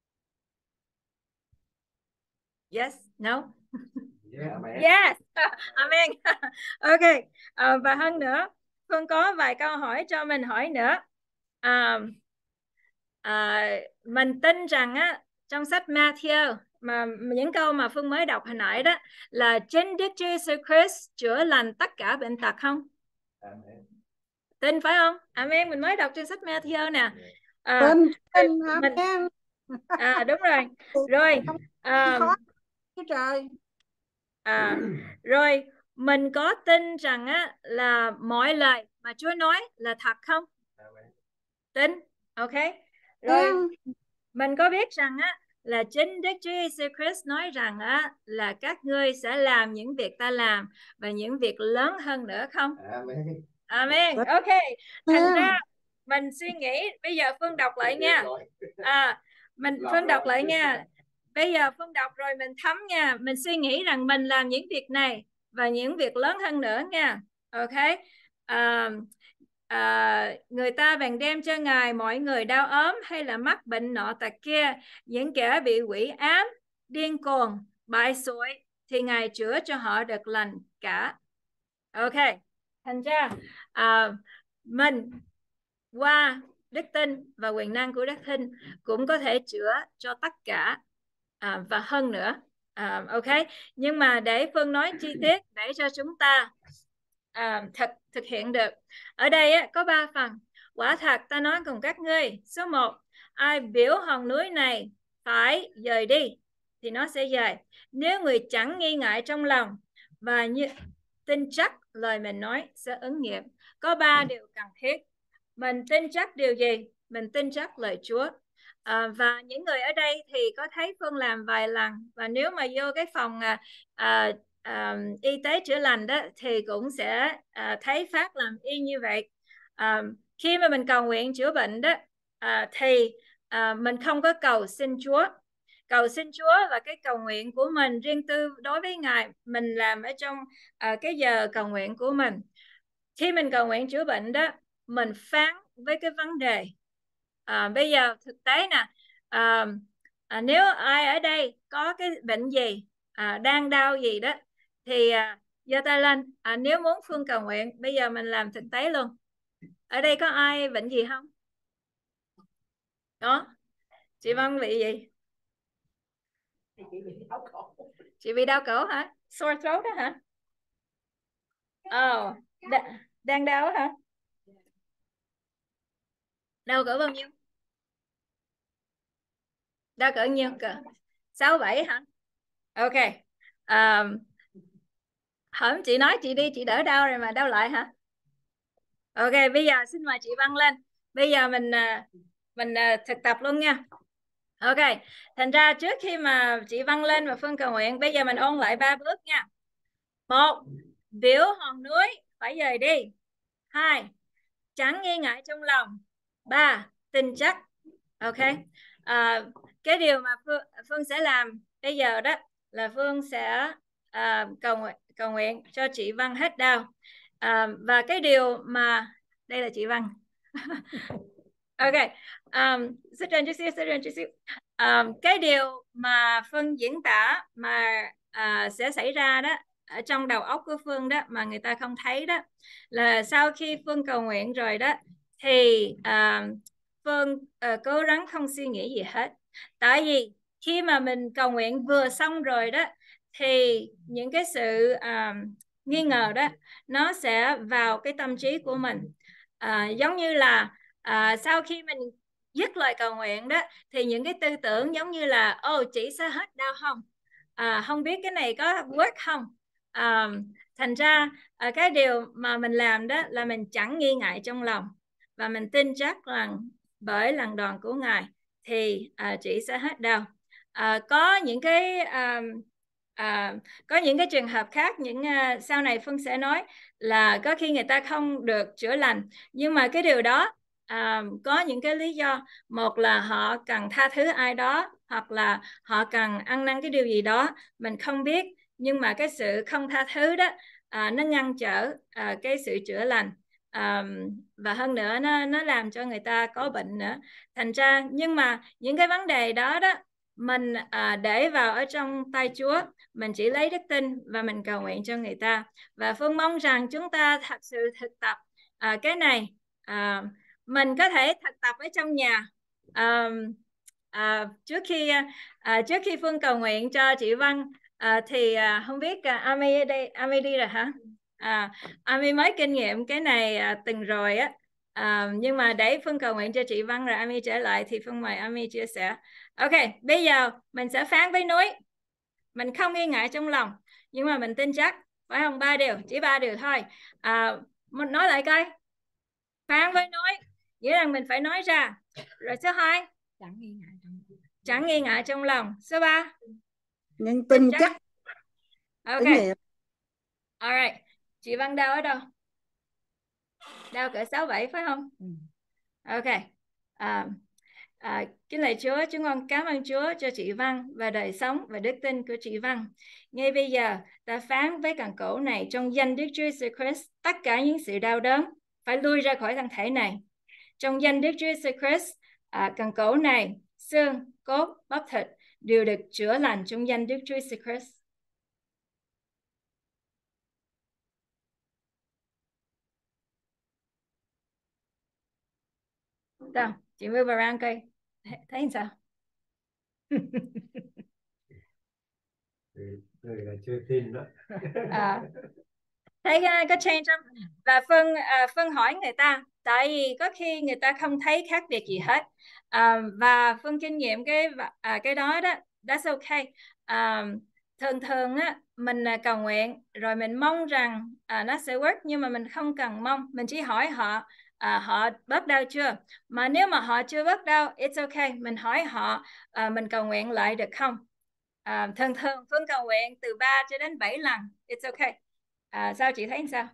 Yes, no. Yeah, amen. Yes, amen. Ok, à, và hơn nữa, Phương có vài câu hỏi cho mình hỏi nữa. À, à, mình tin rằng á, trong sách Matthew, mà những câu mà Phương mới đọc hồi nãy đó là chính Đức Chúa Giêsu Christ chữa lành tất cả bệnh tật không? Amen. Tin phải không? Amen. Mình mới đọc trên sách Matthew nè. À, Tin tin mình amen. à đúng rồi. Rồi Không à, khó chứ trời. à, rồi mình có tin rằng á là mọi lời mà Chúa nói là thật không? Amen. Tin. Ok. Rồi Tin. mình có biết rằng á là chính Đức Chúa Giêsu Christ nói rằng á là các ngươi sẽ làm những việc ta làm và những việc lớn hơn nữa không? Amen. Amen. Ok. Thành ra mình suy nghĩ, bây giờ Phương đọc lại nha. À, mình Phương đọc lại nha. Bây giờ Phương đọc rồi mình thấm nha. Mình suy nghĩ rằng mình làm những việc này và những việc lớn hơn nữa nha. Ok. À, à, người ta bèn đem cho Ngài mọi người đau ốm hay là mắc bệnh nọ tật kia, những kẻ bị quỷ ám, điên cuồng, bại xội, thì Ngài chữa cho họ được lành cả. Ok, thành ra à, mình qua đức tin và quyền năng của đức tin cũng có thể chữa cho tất cả à, và hơn nữa. À, ok, nhưng mà để Phương nói chi tiết để cho chúng ta à, thực thực hiện được. Ở đây á, có ba phần. Quả thật ta nói cùng các ngươi, số một, ai biểu hòn núi này phải dời đi thì nó sẽ dời, nếu người chẳng nghi ngại trong lòng và như tin chắc lời mình nói sẽ ứng nghiệm. Có ba điều cần thiết. Mình tin chắc điều gì? Mình tin chắc lời Chúa. À, và những người ở đây thì có thấy Phương làm vài lần, và nếu mà vô cái phòng à, à, à, y tế chữa lành đó thì cũng sẽ à, thấy Phát làm y như vậy. À, khi mà mình cầu nguyện chữa bệnh đó à, thì à, mình không có cầu xin Chúa. Cầu xin Chúa là cái cầu nguyện của mình riêng tư đối với Ngài, mình làm ở trong à, cái giờ cầu nguyện của mình. Khi mình cầu nguyện chữa bệnh đó, mình phán với cái vấn đề. À, bây giờ thực tế nè, à, à, nếu ai ở đây có cái bệnh gì, à, đang đau gì đó thì à, giơ tay lên. À, nếu muốn Phương cầu nguyện, bây giờ mình làm thực tế luôn. Ở đây có ai bệnh gì không? Đó. Chị Vân bị gì? Chị bị đau cổ. Chị bị đau cổ hả? Sore throat đó hả? Ồ, oh, đang đau hả? Đau cỡ bao nhiêu? Đau cỡ nhiêu cỡ? Sáu bảy hả? Ok. Um, Hổm chị nói chị đi, chị đỡ đau rồi mà đau lại hả? Ok, bây giờ xin mời chị Văn lên. Bây giờ mình mình thực tập luôn nha. Ok, thành ra trước khi mà chị Văn lên và Phương cầu nguyện, bây giờ mình ôn lại ba bước nha. Một, biểu hòn núi phải dời đi. Hai, chẳng nghi ngại trong lòng. Ba, tin chắc. Ok, à, cái điều mà Phương, Phương sẽ làm bây giờ đó là Phương sẽ à, cầu nguyện cầu nguyện cho chị Văn hết đau. À, và cái điều mà đây là chị Văn. Ok, um, sit down chút xíu, sit down chút xíu. Um, cái điều mà Phương diễn tả mà uh, sẽ xảy ra đó ở trong đầu óc của Phương đó mà người ta không thấy đó là sau khi Phương cầu nguyện rồi đó thì uh, Phương uh, cố gắng không suy nghĩ gì hết. Tại vì khi mà mình cầu nguyện vừa xong rồi đó thì những cái sự uh, nghi ngờ đó nó sẽ vào cái tâm trí của mình. Uh, giống như là À, sau khi mình dứt lời cầu nguyện đó thì những cái tư tưởng giống như là ô oh, chị sẽ hết đau không, à, không biết cái này có work không. À, thành ra à, cái điều mà mình làm đó là mình chẳng nghi ngại trong lòng và mình tin chắc rằng bởi lần đoàn của Ngài thì à, chị sẽ hết đau. À, có những cái à, à, có những cái trường hợp khác, những uh, sau này Phương sẽ nói là có khi người ta không được chữa lành, nhưng mà cái điều đó À, có những cái lý do. Một là họ cần tha thứ ai đó, hoặc là họ cần ăn năn cái điều gì đó mình không biết, nhưng mà cái sự không tha thứ đó à, nó ngăn trở à, cái sự chữa lành, à, và hơn nữa nó nó làm cho người ta có bệnh nữa. Thành ra nhưng mà những cái vấn đề đó đó mình à, để vào ở trong tay Chúa, mình chỉ lấy đức tin và mình cầu nguyện cho người ta. Và Phương mong rằng chúng ta thật sự thực tập à, cái này. À, mình có thể thực tập ở trong nhà. À, à, trước khi à, trước khi Phương cầu nguyện cho chị Văn à, thì à, không biết à, Ami ở đây, Ami đi rồi hả? À, Ami mới kinh nghiệm cái này à, từng rồi á. À, nhưng mà để Phương cầu nguyện cho chị Văn rồi Ami trở lại thì Phương mời Ami chia sẻ. Ok, bây giờ mình sẽ phán với núi. Mình không nghi ngại trong lòng, nhưng mà mình tin chắc, phải không? Ba điều, chỉ ba điều thôi. À, mình nói lại coi. Phán với núi, nghĩa rằng mình phải nói ra. Rồi số hai, chẳng nghi ngại trong lòng. Chẳng nghi ngại trong lòng. Số ba, nhưng tin chắc. chắc. Ok. Alright. Chị Văn đau ở đâu? Đau cỡ sáu bảy phải không? Ừ. Ok. À, à, kính lạy Chúa, chúng con cảm ơn Chúa cho chị Văn và đời sống và đức tin của chị Văn. Ngay bây giờ ta phán với cần cổ này trong danh Đức Chúa Jesus Christ, tất cả những sự đau đớn phải lui ra khỏi thân thể này. Trong danh Đức Chúa Giêsu Christ, à, cần cổ này, xương, cốt, bắp thịt đều được chữa lành trong danh Đức Chúa Giêsu Christ. Sao? Chị move around coi. Thấy sao? Người là chưa tin đó. À, thấy có change không? Và Phân à, Phân hỏi người ta, tại vì có khi người ta không thấy khác biệt gì hết, à, và Phân kinh nghiệm cái à, cái đó đó, that's okay. À, thường thường á mình cầu nguyện rồi mình mong rằng à, nó sẽ work, nhưng mà mình không cần mong, mình chỉ hỏi họ à, họ bớt đau chưa. Mà nếu mà họ chưa bớt đau, it's okay, mình hỏi họ à, mình cầu nguyện lại được không. À, thường thường Phương cầu nguyện từ ba cho đến bảy lần, it's okay. À, sao chị thấy sao?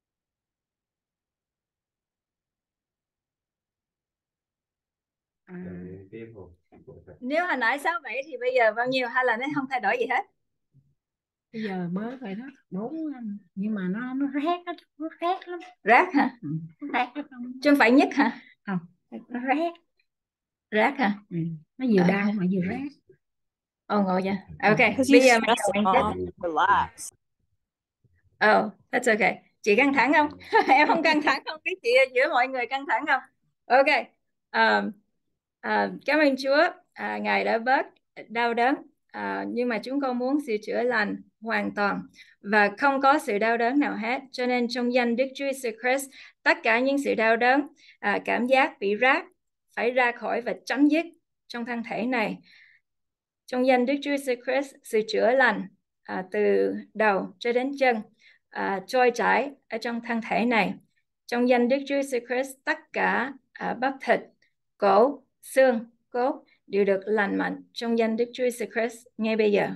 À, nếu hồi nãy sáu bảy thì bây giờ bao nhiêu, hay là nó không thay đổi gì hết? Bây giờ bớt rồi đó, bốn, nhưng mà nó nó rát đó, nó rát lắm. Rát hả? Ừ, nó rát đó không? Chứ không phải nhức hả? Không, nó rát. Rát hả? Ừ, nó vừa À. đau mà vừa rát. Ồ, ngồi nha. Ok, Because bây you giờ mình stress cầu nguyện them tiếp. all, relax. Oh, that's okay. Chị căng thẳng không? Em không căng thẳng không? Biết chị giữa mọi người căng thẳng không? Ok. Um, uh, cảm ơn Chúa, uh, Ngài đã bớt đau đớn, uh, nhưng mà chúng con muốn sự chữa lành hoàn toàn và không có sự đau đớn nào hết. Cho nên trong danh Đức Chúa Giêsu Christ, tất cả những sự đau đớn, uh, cảm giác bị rát phải ra khỏi và chấm dứt trong thân thể này. Trong danh Đức Chúa Giêsu Christ, sự chữa lành à, từ đầu cho đến chân à, trôi chảy ở trong thân thể này. Trong danh Đức Chúa Giêsu Christ, tất cả à, bắp thịt, cổ, xương, cốt đều được lành mạnh trong danh Đức Chúa Giêsu Christ ngay bây giờ.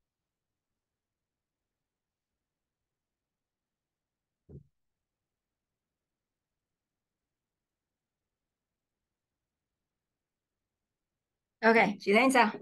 Ok, chị thấy sao?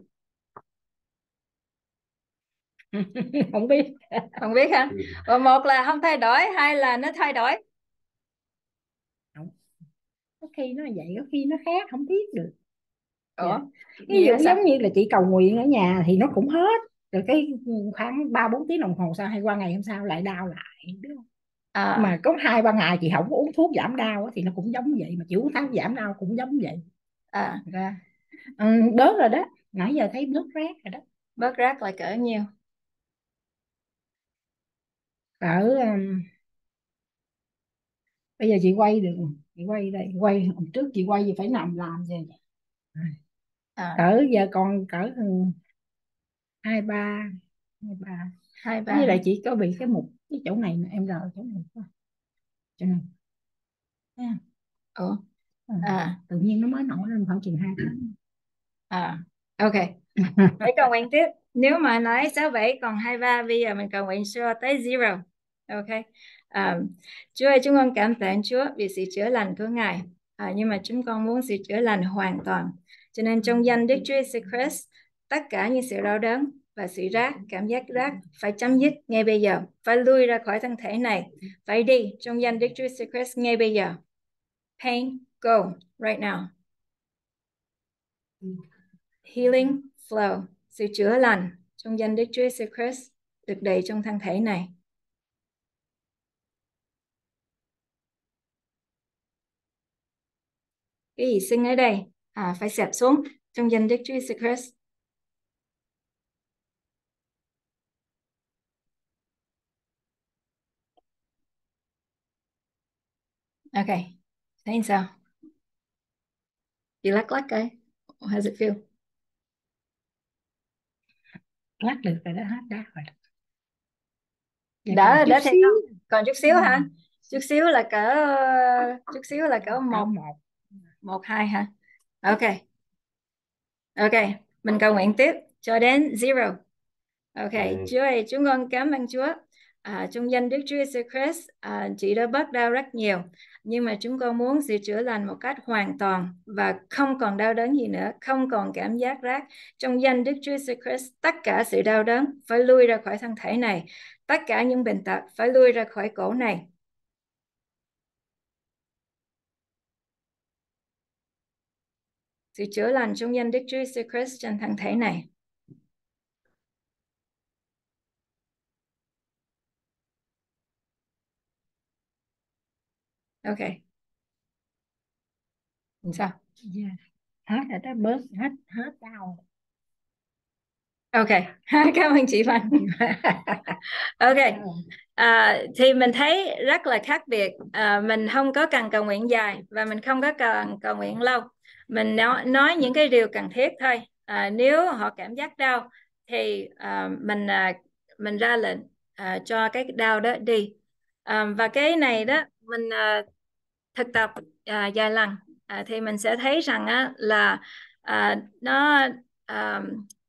Không biết. Không biết hả? Và một là không thay đổi, hai là nó thay đổi. Không. Có khi nó vậy, có khi nó khác, không biết được. Ủa? Ví dụ giống như là chị cầu nguyện ở nhà thì nó cũng hết, rồi cái khoảng ba bốn tiếng đồng hồ sau hay qua ngày hôm sau lại đau lại, đúng không? À. Mà có hai ba ngày chị không uống thuốc giảm đau thì nó cũng giống vậy, mà chị uống thuốc giảm đau cũng giống vậy. À. Ra ừ, bớt rồi đó, nãy giờ thấy bớt rát rồi đó. Bớt rát là cỡ nhiêu? Cỡ um, bây giờ chị quay được, chị quay đây, quay hôm trước chị quay gì phải nằm làm gì. À. Cỡ giờ còn cỡ hai ba hai ba hai ba với lại chị có bị cái mục cái chỗ này em rờ chỗ này thôi, chỗ này. À. Ủa? À. Tự nhiên nó mới nổi lên khoảng chừng hai tháng. À, ok. Để cầu nguyện tiếp. Nếu mà nói sáu bảy còn hai ba, bây giờ mình cầu nguyện cho tới zero. Ok. À, Chúa ơi, chúng con cảm tạ Chúa vì sự chữa lành của Ngài. À, nhưng mà chúng con muốn sự chữa lành hoàn toàn. Cho nên trong danh Đức Chúa Giêsu Christ, tất cả những sự đau đớn và sự rát, cảm giác rát phải chấm dứt ngay bây giờ. Phải lui ra khỏi thân thể này. Phải đi trong danh Đức Chúa Giêsu Christ ngay bây giờ. Pain, go right now. Healing flow, sự chữa lành trong danh Đức Chúa Giêsu Christ được đầy trong thân thể này. Cái gì sưng ở đây? À, phải xẹp xuống trong danh Đức Chúa Giêsu Christ. Ok, thấy sao? Chị lắc lắc cái. How does it feel? Lắc được rồi đó, hết đau rồi. Đã, đã chút thấy xíu. không? Còn chút xíu hả? Chút xíu là cỡ chút xíu là cỡ một một một hai hả? Ok. Ok, mình cầu nguyện tiếp cho đến zero. Ok, ừ. Chúa ơi, chúng con cảm ơn Chúa. À, trong danh Đức Chúa Giêsu Christ, à, chị đã bớt đau rất nhiều, nhưng mà chúng con muốn sự chữa lành một cách hoàn toàn và không còn đau đớn gì nữa, không còn cảm giác rát. Trong danh Đức Chúa Giêsu Christ, tất cả sự đau đớn phải lui ra khỏi thân thể này, tất cả những bệnh tật phải lui ra khỏi cổ này. sự chữa lành trong danh Đức Chúa Jesus Christ trên thân thể này. Ok. Sao? Yeah. Hết rồi đó, bớt hết hết đau. Ok, cảm ơn chị Văn. Ok, à, thì mình thấy rất là khác biệt. À, mình không có cần cầu nguyện dài và mình không có cần cầu nguyện lâu. Mình nói, nói những cái điều cần thiết thôi. À, nếu họ cảm giác đau thì à, mình à, mình ra lệnh à, cho cái đau đó đi. À, và cái này đó mình à, thực tập à, vài lần à, thì mình sẽ thấy rằng á, là à, nó à,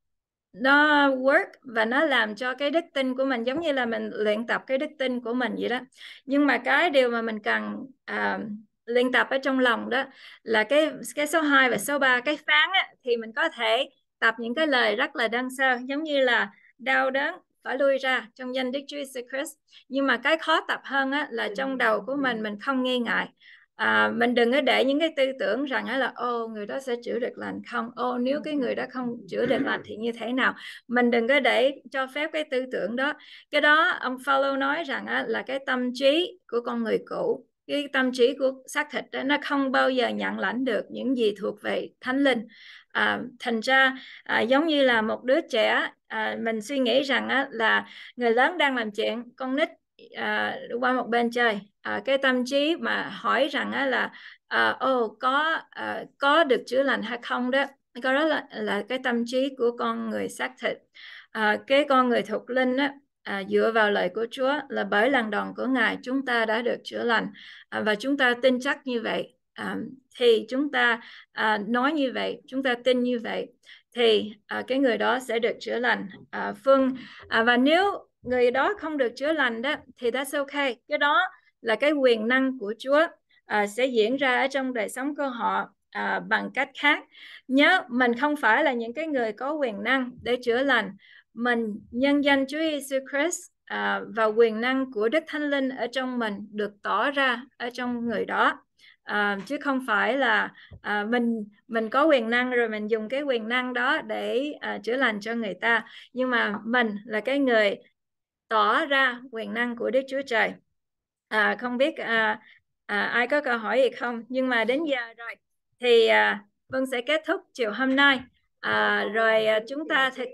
nó work và nó làm cho cái đức tin của mình giống như là mình luyện tập cái đức tin của mình vậy đó. Nhưng mà cái điều mà mình cần à, luyện tập ở trong lòng đó là cái cái số hai và số ba, cái phán á, thì mình có thể tập những cái lời rất là đơn sơ giống như là đau đớn phải lui ra trong danh Đức Chúa Jesus Christ. Nhưng mà cái khó tập hơn á, là trong đầu của mình mình không nghi ngại. À, mình đừng có để những cái tư tưởng rằng là ô người đó sẽ chữa được lành không, ô nếu cái người đó không chữa được lành thì như thế nào. Mình đừng có để cho phép cái tư tưởng đó. Cái đó ông Phaolô nói rằng á, là cái tâm trí của con người cũ, cái tâm trí của xác thịt đó, nó không bao giờ nhận lãnh được những gì thuộc về thánh linh. À, thành ra à, giống như là một đứa trẻ, à, mình suy nghĩ rằng á, là người lớn đang làm chuyện, con nít à, qua một bên chơi. À, cái tâm trí mà hỏi rằng á, là à, oh, có à, có được chữa lành hay không đó, cái đó là là cái tâm trí của con người xác thịt. À, cái con người thuộc linh á, à, dựa vào lời của Chúa là bởi lần đòn của Ngài chúng ta đã được chữa lành, à, và chúng ta tin chắc như vậy, à, thì chúng ta à, nói như vậy, chúng ta tin như vậy thì à, cái người đó sẽ được chữa lành. À, Phương à, và nếu người đó không được chữa lành đó thì that's okay, cái đó là cái quyền năng của Chúa à, sẽ diễn ra ở trong đời sống của họ à, bằng cách khác. Nhớ mình không phải là những cái người có quyền năng để chữa lành, mình nhân danh Chúa Jesus Christ à, và quyền năng của Đức Thánh Linh ở trong mình được tỏ ra ở trong người đó. À, chứ không phải là à, mình mình có quyền năng rồi mình dùng cái quyền năng đó để à, chữa lành cho người ta, nhưng mà mình là cái người tỏ ra quyền năng của Đức Chúa Trời. À, không biết à, à, ai có câu hỏi gì không, nhưng mà đến giờ rồi thì à, Vân sẽ kết thúc chiều hôm nay. À, rồi à, chúng ta thực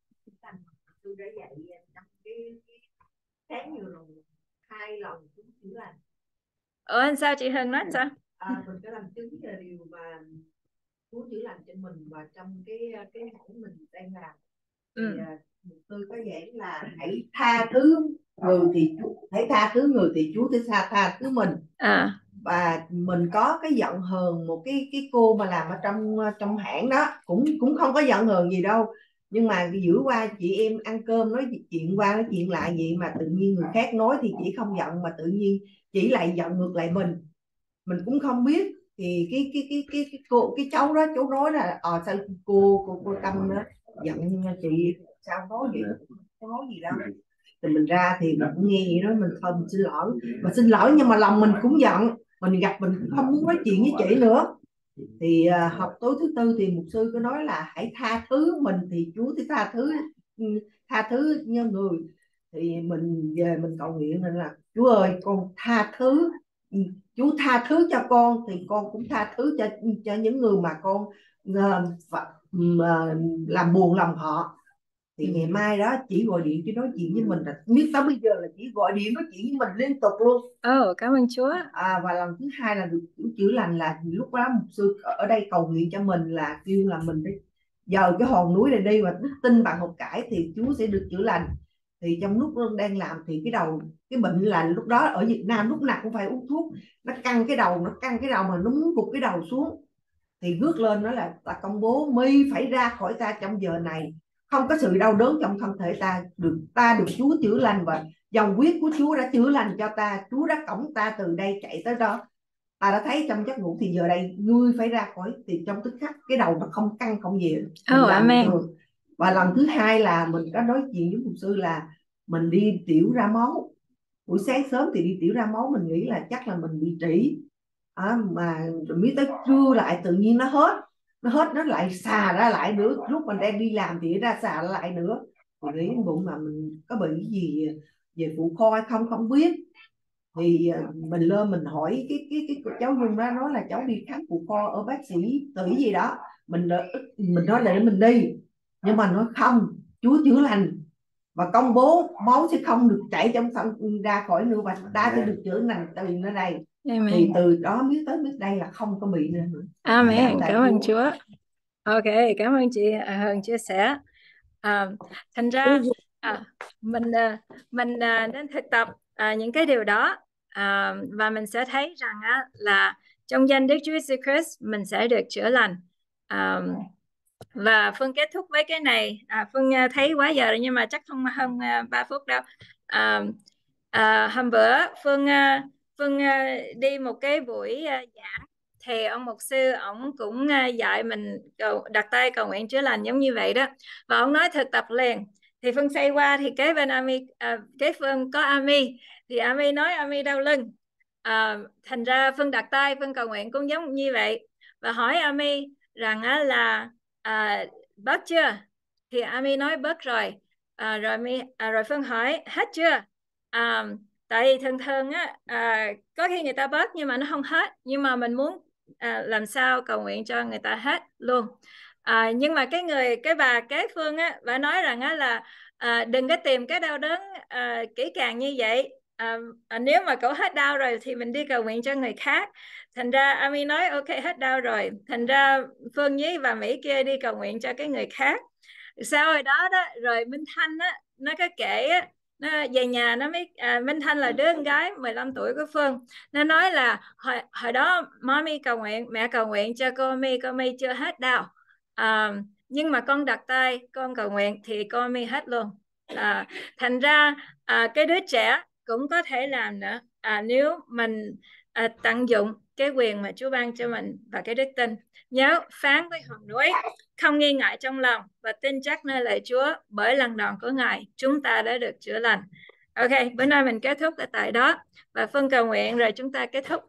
hai lần chúng chữa lành. Ủa anh sao chị Hân nói sao? À, mình có làm chứng về điều mà Chúa chữa lành cho mình và trong cái cái hãng mình đang làm. Thì Ừ. mục sư có giảng là hãy tha thứ người thì hãy tha thứ người thì Chúa sẽ tha tha thứ mình. À. Và mình có cái giận hờn một cái cái cô mà làm ở trong trong hãng đó, cũng cũng không có giận hờn gì đâu, nhưng mà giữa qua chị em ăn cơm nói chuyện qua nói chuyện lại vậy mà tự nhiên người khác nói thì chị không giận mà tự nhiên chỉ lại giận ngược lại mình mình cũng không biết. Thì cái cái cái cái cái cô cái cháu đó cháu nói là ờ à, sao cô cô cô Tâm đó giận chị sao nói vậy, không nói gì đâu. Thì mình ra thì mình cũng nghe vậy đó, mình thôi mình xin lỗi mà xin lỗi nhưng mà lòng mình cũng giận, mình gặp mình cũng không muốn nói chuyện với chị nữa. Thì uh, học tối thứ tư thì mục sư có nói là hãy tha thứ mình thì Chúa sẽ tha thứ tha thứ như người. Thì mình về mình cầu nguyện nên là Chúa ơi con tha thứ, Chúa tha thứ cho con thì con cũng tha thứ cho cho những người mà con uh, uh, làm buồn lòng họ. Thì ngày mai đó chỉ gọi điện chứ nói chuyện với mình là biết tới bây giờ là chỉ gọi điện nói chuyện với mình liên tục luôn. Ồ, oh, cảm ơn Chúa. À, và lần thứ hai là được chữa lành là lúc đó mục sư ở đây cầu nguyện cho mình là kêu là mình phải dời cái hòn núi này đi và đức tin bạn học cải thì Chúa sẽ được chữa lành. Thì trong lúc đang làm thì cái đầu cái bệnh là lúc đó ở Việt Nam lúc nào cũng phải uống thuốc, nó căng cái đầu nó căng cái đầu mà nó muốn gục cái đầu xuống thì gước lên đó là ta công bố My phải ra khỏi ta trong giờ này, không có sự đau đớn trong thân thể ta, được ta được Chúa chữa lành và dòng huyết của Chúa đã chữa lành cho ta, Chúa đã cõng ta từ đây chạy tới đó. Ta đã thấy trong giấc ngủ thì giờ đây ngươi phải ra khỏi. Thì trong tức khắc cái đầu nó không căng không gì. Oh, amen. Và lần thứ hai là mình có nói chuyện với mục sư là mình đi tiểu ra máu, buổi sáng sớm thì đi tiểu ra máu, mình nghĩ là chắc là mình bị trĩ à, mà rồi mới tới trưa lại tự nhiên nó hết. nó hết nó lại xà ra lại nữa, lúc mình đang đi làm thì nó ra xà ra lại nữa, thì nghĩ bụng mà mình có bị cái gì về phụ khoa hay không không biết. Thì mình lên mình hỏi cái cái cái cháu Nhung đó, nói là cháu đi khám phụ khoa ở bác sĩ Tỷ gì đó, mình mình nói là để mình đi, nhưng mà nói không, Chúa chữa lành và công bố máu sẽ không được chảy trong thân ra khỏi nữa, và ta sẽ được chữa lành từ nơi đây. Amen. Thì từ đó biết tới biết đây là không có bị nữa. Amen. Cảm tạ Cảm ơn Chúa. Chúa. Ok, cảm ơn chị à, Hân chia sẻ. À, thành ra à, mình à, mình à, nên thực tập à, những cái điều đó, à, và mình sẽ thấy rằng á, là trong danh Đức Chúa Jesus Christ mình sẽ được chữa lành. À, và Phương kết thúc với cái này. à, Phương à, thấy quá giờ rồi nhưng mà chắc không hơn à, ba phút đâu. à, à, hôm bữa Phương à, Phương à, đi một cái buổi à, giảng, thì ông mục sư ổng cũng à, dạy mình cầu, đặt tay cầu nguyện chữa lành giống như vậy đó, và ông nói thực tập liền. Thì Phương xoay qua thì kế bên Ami, à, kế Phương có Ami, thì Ami nói Ami đau lưng. à, thành ra Phương đặt tay Phương cầu nguyện cũng giống như vậy, và hỏi Ami rằng á, là à, bớt chưa, thì Ami nói bớt rồi. à, rồi Mi, à, rồi Phương hỏi hết chưa. à, tại vì thường thường á, à, có khi người ta bớt nhưng mà nó không hết, nhưng mà mình muốn à, làm sao cầu nguyện cho người ta hết luôn. à, nhưng mà cái người cái bà kế Phương á, bà nói rằng á, là à, đừng có tìm cái đau đớn à, kỹ càng như vậy. à, à, nếu mà cậu hết đau rồi thì mình đi cầu nguyện cho người khác. Thành ra Ami nói ok hết đau rồi, thành ra Phương với bà Mỹ kia đi cầu nguyện cho cái người khác. Sau rồi đó đó, rồi Minh Thanh á, nó có kể á, nó về nhà nó mới à, Minh Thanh là đứa con gái mười lăm tuổi của Phương. Nó nói là hồi, hồi đó mommy cầu nguyện, mẹ cầu nguyện cho cô My, cô My chưa hết đau. à, nhưng mà con đặt tay con cầu nguyện thì cô My hết luôn. à, thành ra à, cái đứa trẻ cũng có thể làm nữa, à, nếu mình à, tận dụng cái quyền mà Chúa ban cho mình và cái đức tin. Nhớ phán với hòn núi, không nghi ngại trong lòng và tin chắc nơi lời Chúa, bởi lần đòn của Ngài chúng ta đã được chữa lành. Ok, bữa nay mình kết thúc ở tại đó, và phân cầu nguyện rồi chúng ta kết thúc.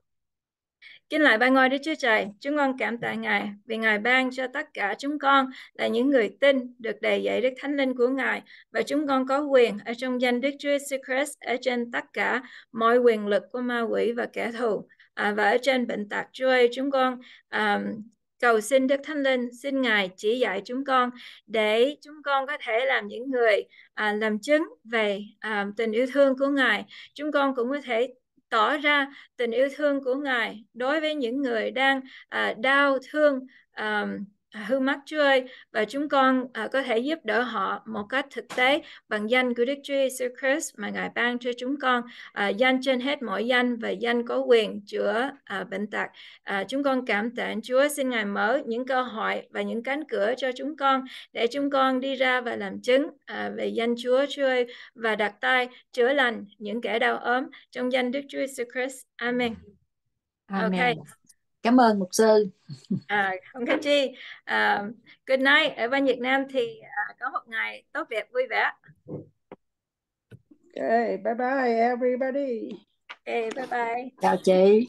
Kính lạy ba ngôi Đức Chúa Trời, chúng con cảm tạ Ngài vì Ngài ban cho tất cả chúng con là những người tin được đầy dạy Đức Thánh Linh của Ngài, và chúng con có quyền ở trong danh Đức Chúa Jesus Christ ở trên tất cả mọi quyền lực của ma quỷ và kẻ thù, à, và ở trên bệnh tật. Chúa ơi, chúng con à, cầu xin Đức Thánh Linh, xin Ngài chỉ dạy chúng con để chúng con có thể làm những người à, làm chứng về à, tình yêu thương của Ngài. Chúng con cũng có thể tỏ ra tình yêu thương của Ngài đối với những người đang à, đau thương, à, hư mất. Chúa ơi, và chúng con à, có thể giúp đỡ họ một cách thực tế bằng danh của Đức Chúa Jesus Christ mà Ngài ban cho chúng con, à, danh trên hết mọi danh và danh có quyền chữa à, bệnh tật. À, chúng con cảm tạ Chúa, xin Ngài mở những cơ hội và những cánh cửa cho chúng con để chúng con đi ra và làm chứng à, về danh Chúa. Chúa ơi, và đặt tay chữa lành những kẻ đau ốm trong danh Đức Chúa Jesus Christ. Amen. Amen. Ok. Cảm ơn mục sư. À, không có chi. À, good night. Ở bên Việt Nam thì à, có một ngày tốt đẹp vui vẻ. Okay, bye bye everybody. Ok, bye bye. Chào chị.